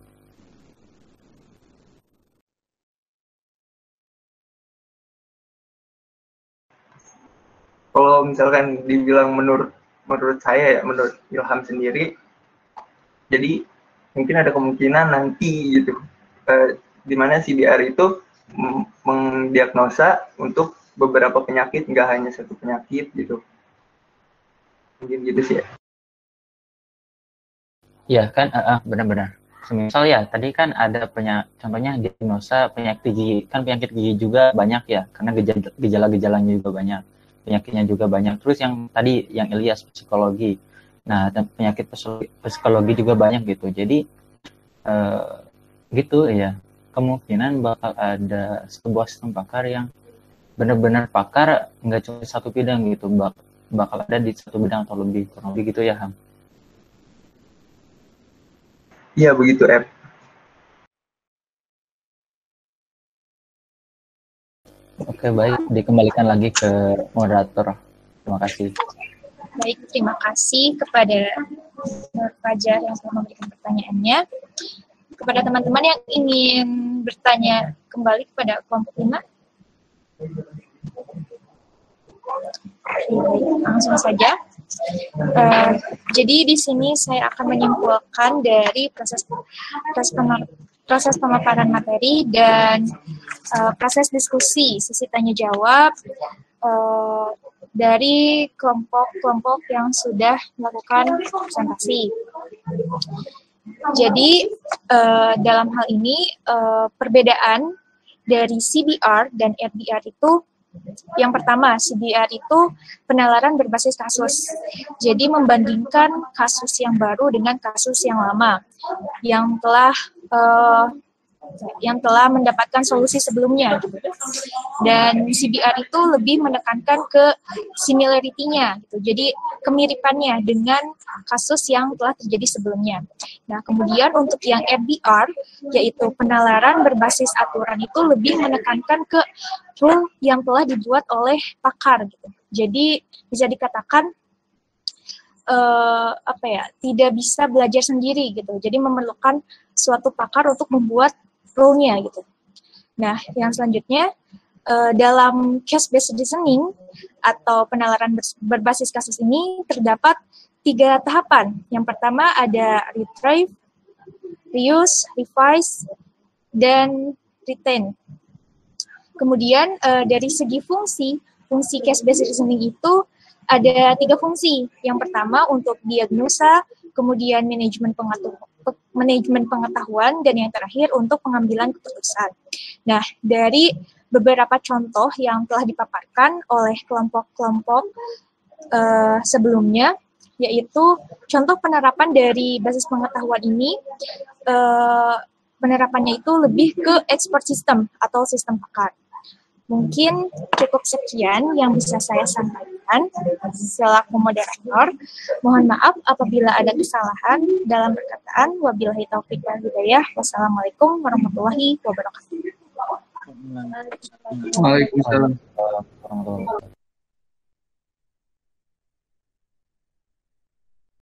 Kalau misalkan dibilang menurut menurut saya ya, menurut Ilham sendiri, jadi mungkin ada kemungkinan nanti gitu, eh, di mana C B R itu mendiagnosa untuk beberapa penyakit, nggak hanya satu penyakit gitu. Mungkin gitu sih ya. Iya kan, uh, uh, benar-benar. Misal ya, tadi kan ada penyak, contohnya diagnosa penyakit gigi. Kan penyakit gigi juga banyak ya, karena gejala-gejalanya juga banyak. Penyakitnya juga banyak. Terus yang tadi, yang Ilyas, psikologi. Nah, dan penyakit psikologi juga banyak gitu. Jadi, uh, gitu ya, kemungkinan bakal ada sebuah sistem pakar yang benar-benar pakar, nggak cuma satu bidang gitu, bak bakal ada di satu bidang atau lebih, kurang lebih gitu ya, Ham? Iya, begitu, Ep. Oke, baik. Dikembalikan lagi ke moderator. Terima kasih. Baik, terima kasih kepada Nur Fajar yang telah memberikan pertanyaannya. Kepada teman-teman yang ingin bertanya kembali kepada kelompok lima. Langsung saja. Uh, jadi di sini saya akan menyimpulkan dari proses proses, pemap, proses pemaparan materi dan uh, proses diskusi sesi tanya jawab uh, dari kelompok-kelompok yang sudah melakukan presentasi. Jadi uh, dalam hal ini uh, perbedaan dari C B R dan R B R itu, yang pertama, C B R itu penalaran berbasis kasus. Jadi membandingkan kasus yang baru dengan kasus yang lama, yang telah uh, yang telah mendapatkan solusi sebelumnya. Dan C B R itu lebih menekankan ke similarity-nya, gitu. Jadi kemiripannya dengan kasus yang telah terjadi sebelumnya. Nah, kemudian untuk yang R B R, yaitu penalaran berbasis aturan, itu lebih menekankan ke rule yang telah dibuat oleh pakar. Gitu. Jadi bisa dikatakan uh, apa ya, tidak bisa belajar sendiri gitu. Jadi memerlukan suatu pakar untuk membuat rule-nya gitu. Nah, yang selanjutnya uh, dalam case-based reasoning atau penalaran berbasis kasus ini terdapat tiga tahapan. Yang pertama ada retrieve, reuse, revise, dan retain. Kemudian uh, dari segi fungsi, fungsi case-based reasoning itu ada tiga fungsi. Yang pertama untuk diagnosa, kemudian manajemen pengetahuan, manajemen pengetahuan, dan yang terakhir untuk pengambilan keputusan. Nah, dari beberapa contoh yang telah dipaparkan oleh kelompok-kelompok uh, sebelumnya, yaitu contoh penerapan dari basis pengetahuan ini, uh, penerapannya itu lebih ke expert system atau sistem pakar. Mungkin cukup sekian yang bisa saya sampaikan selaku moderator. Mohon maaf apabila ada kesalahan dalam perkataan. Wabillahi taufiq wal hidayah. Wassalamualaikum warahmatullahi wabarakatuh. Waalaikumsalam.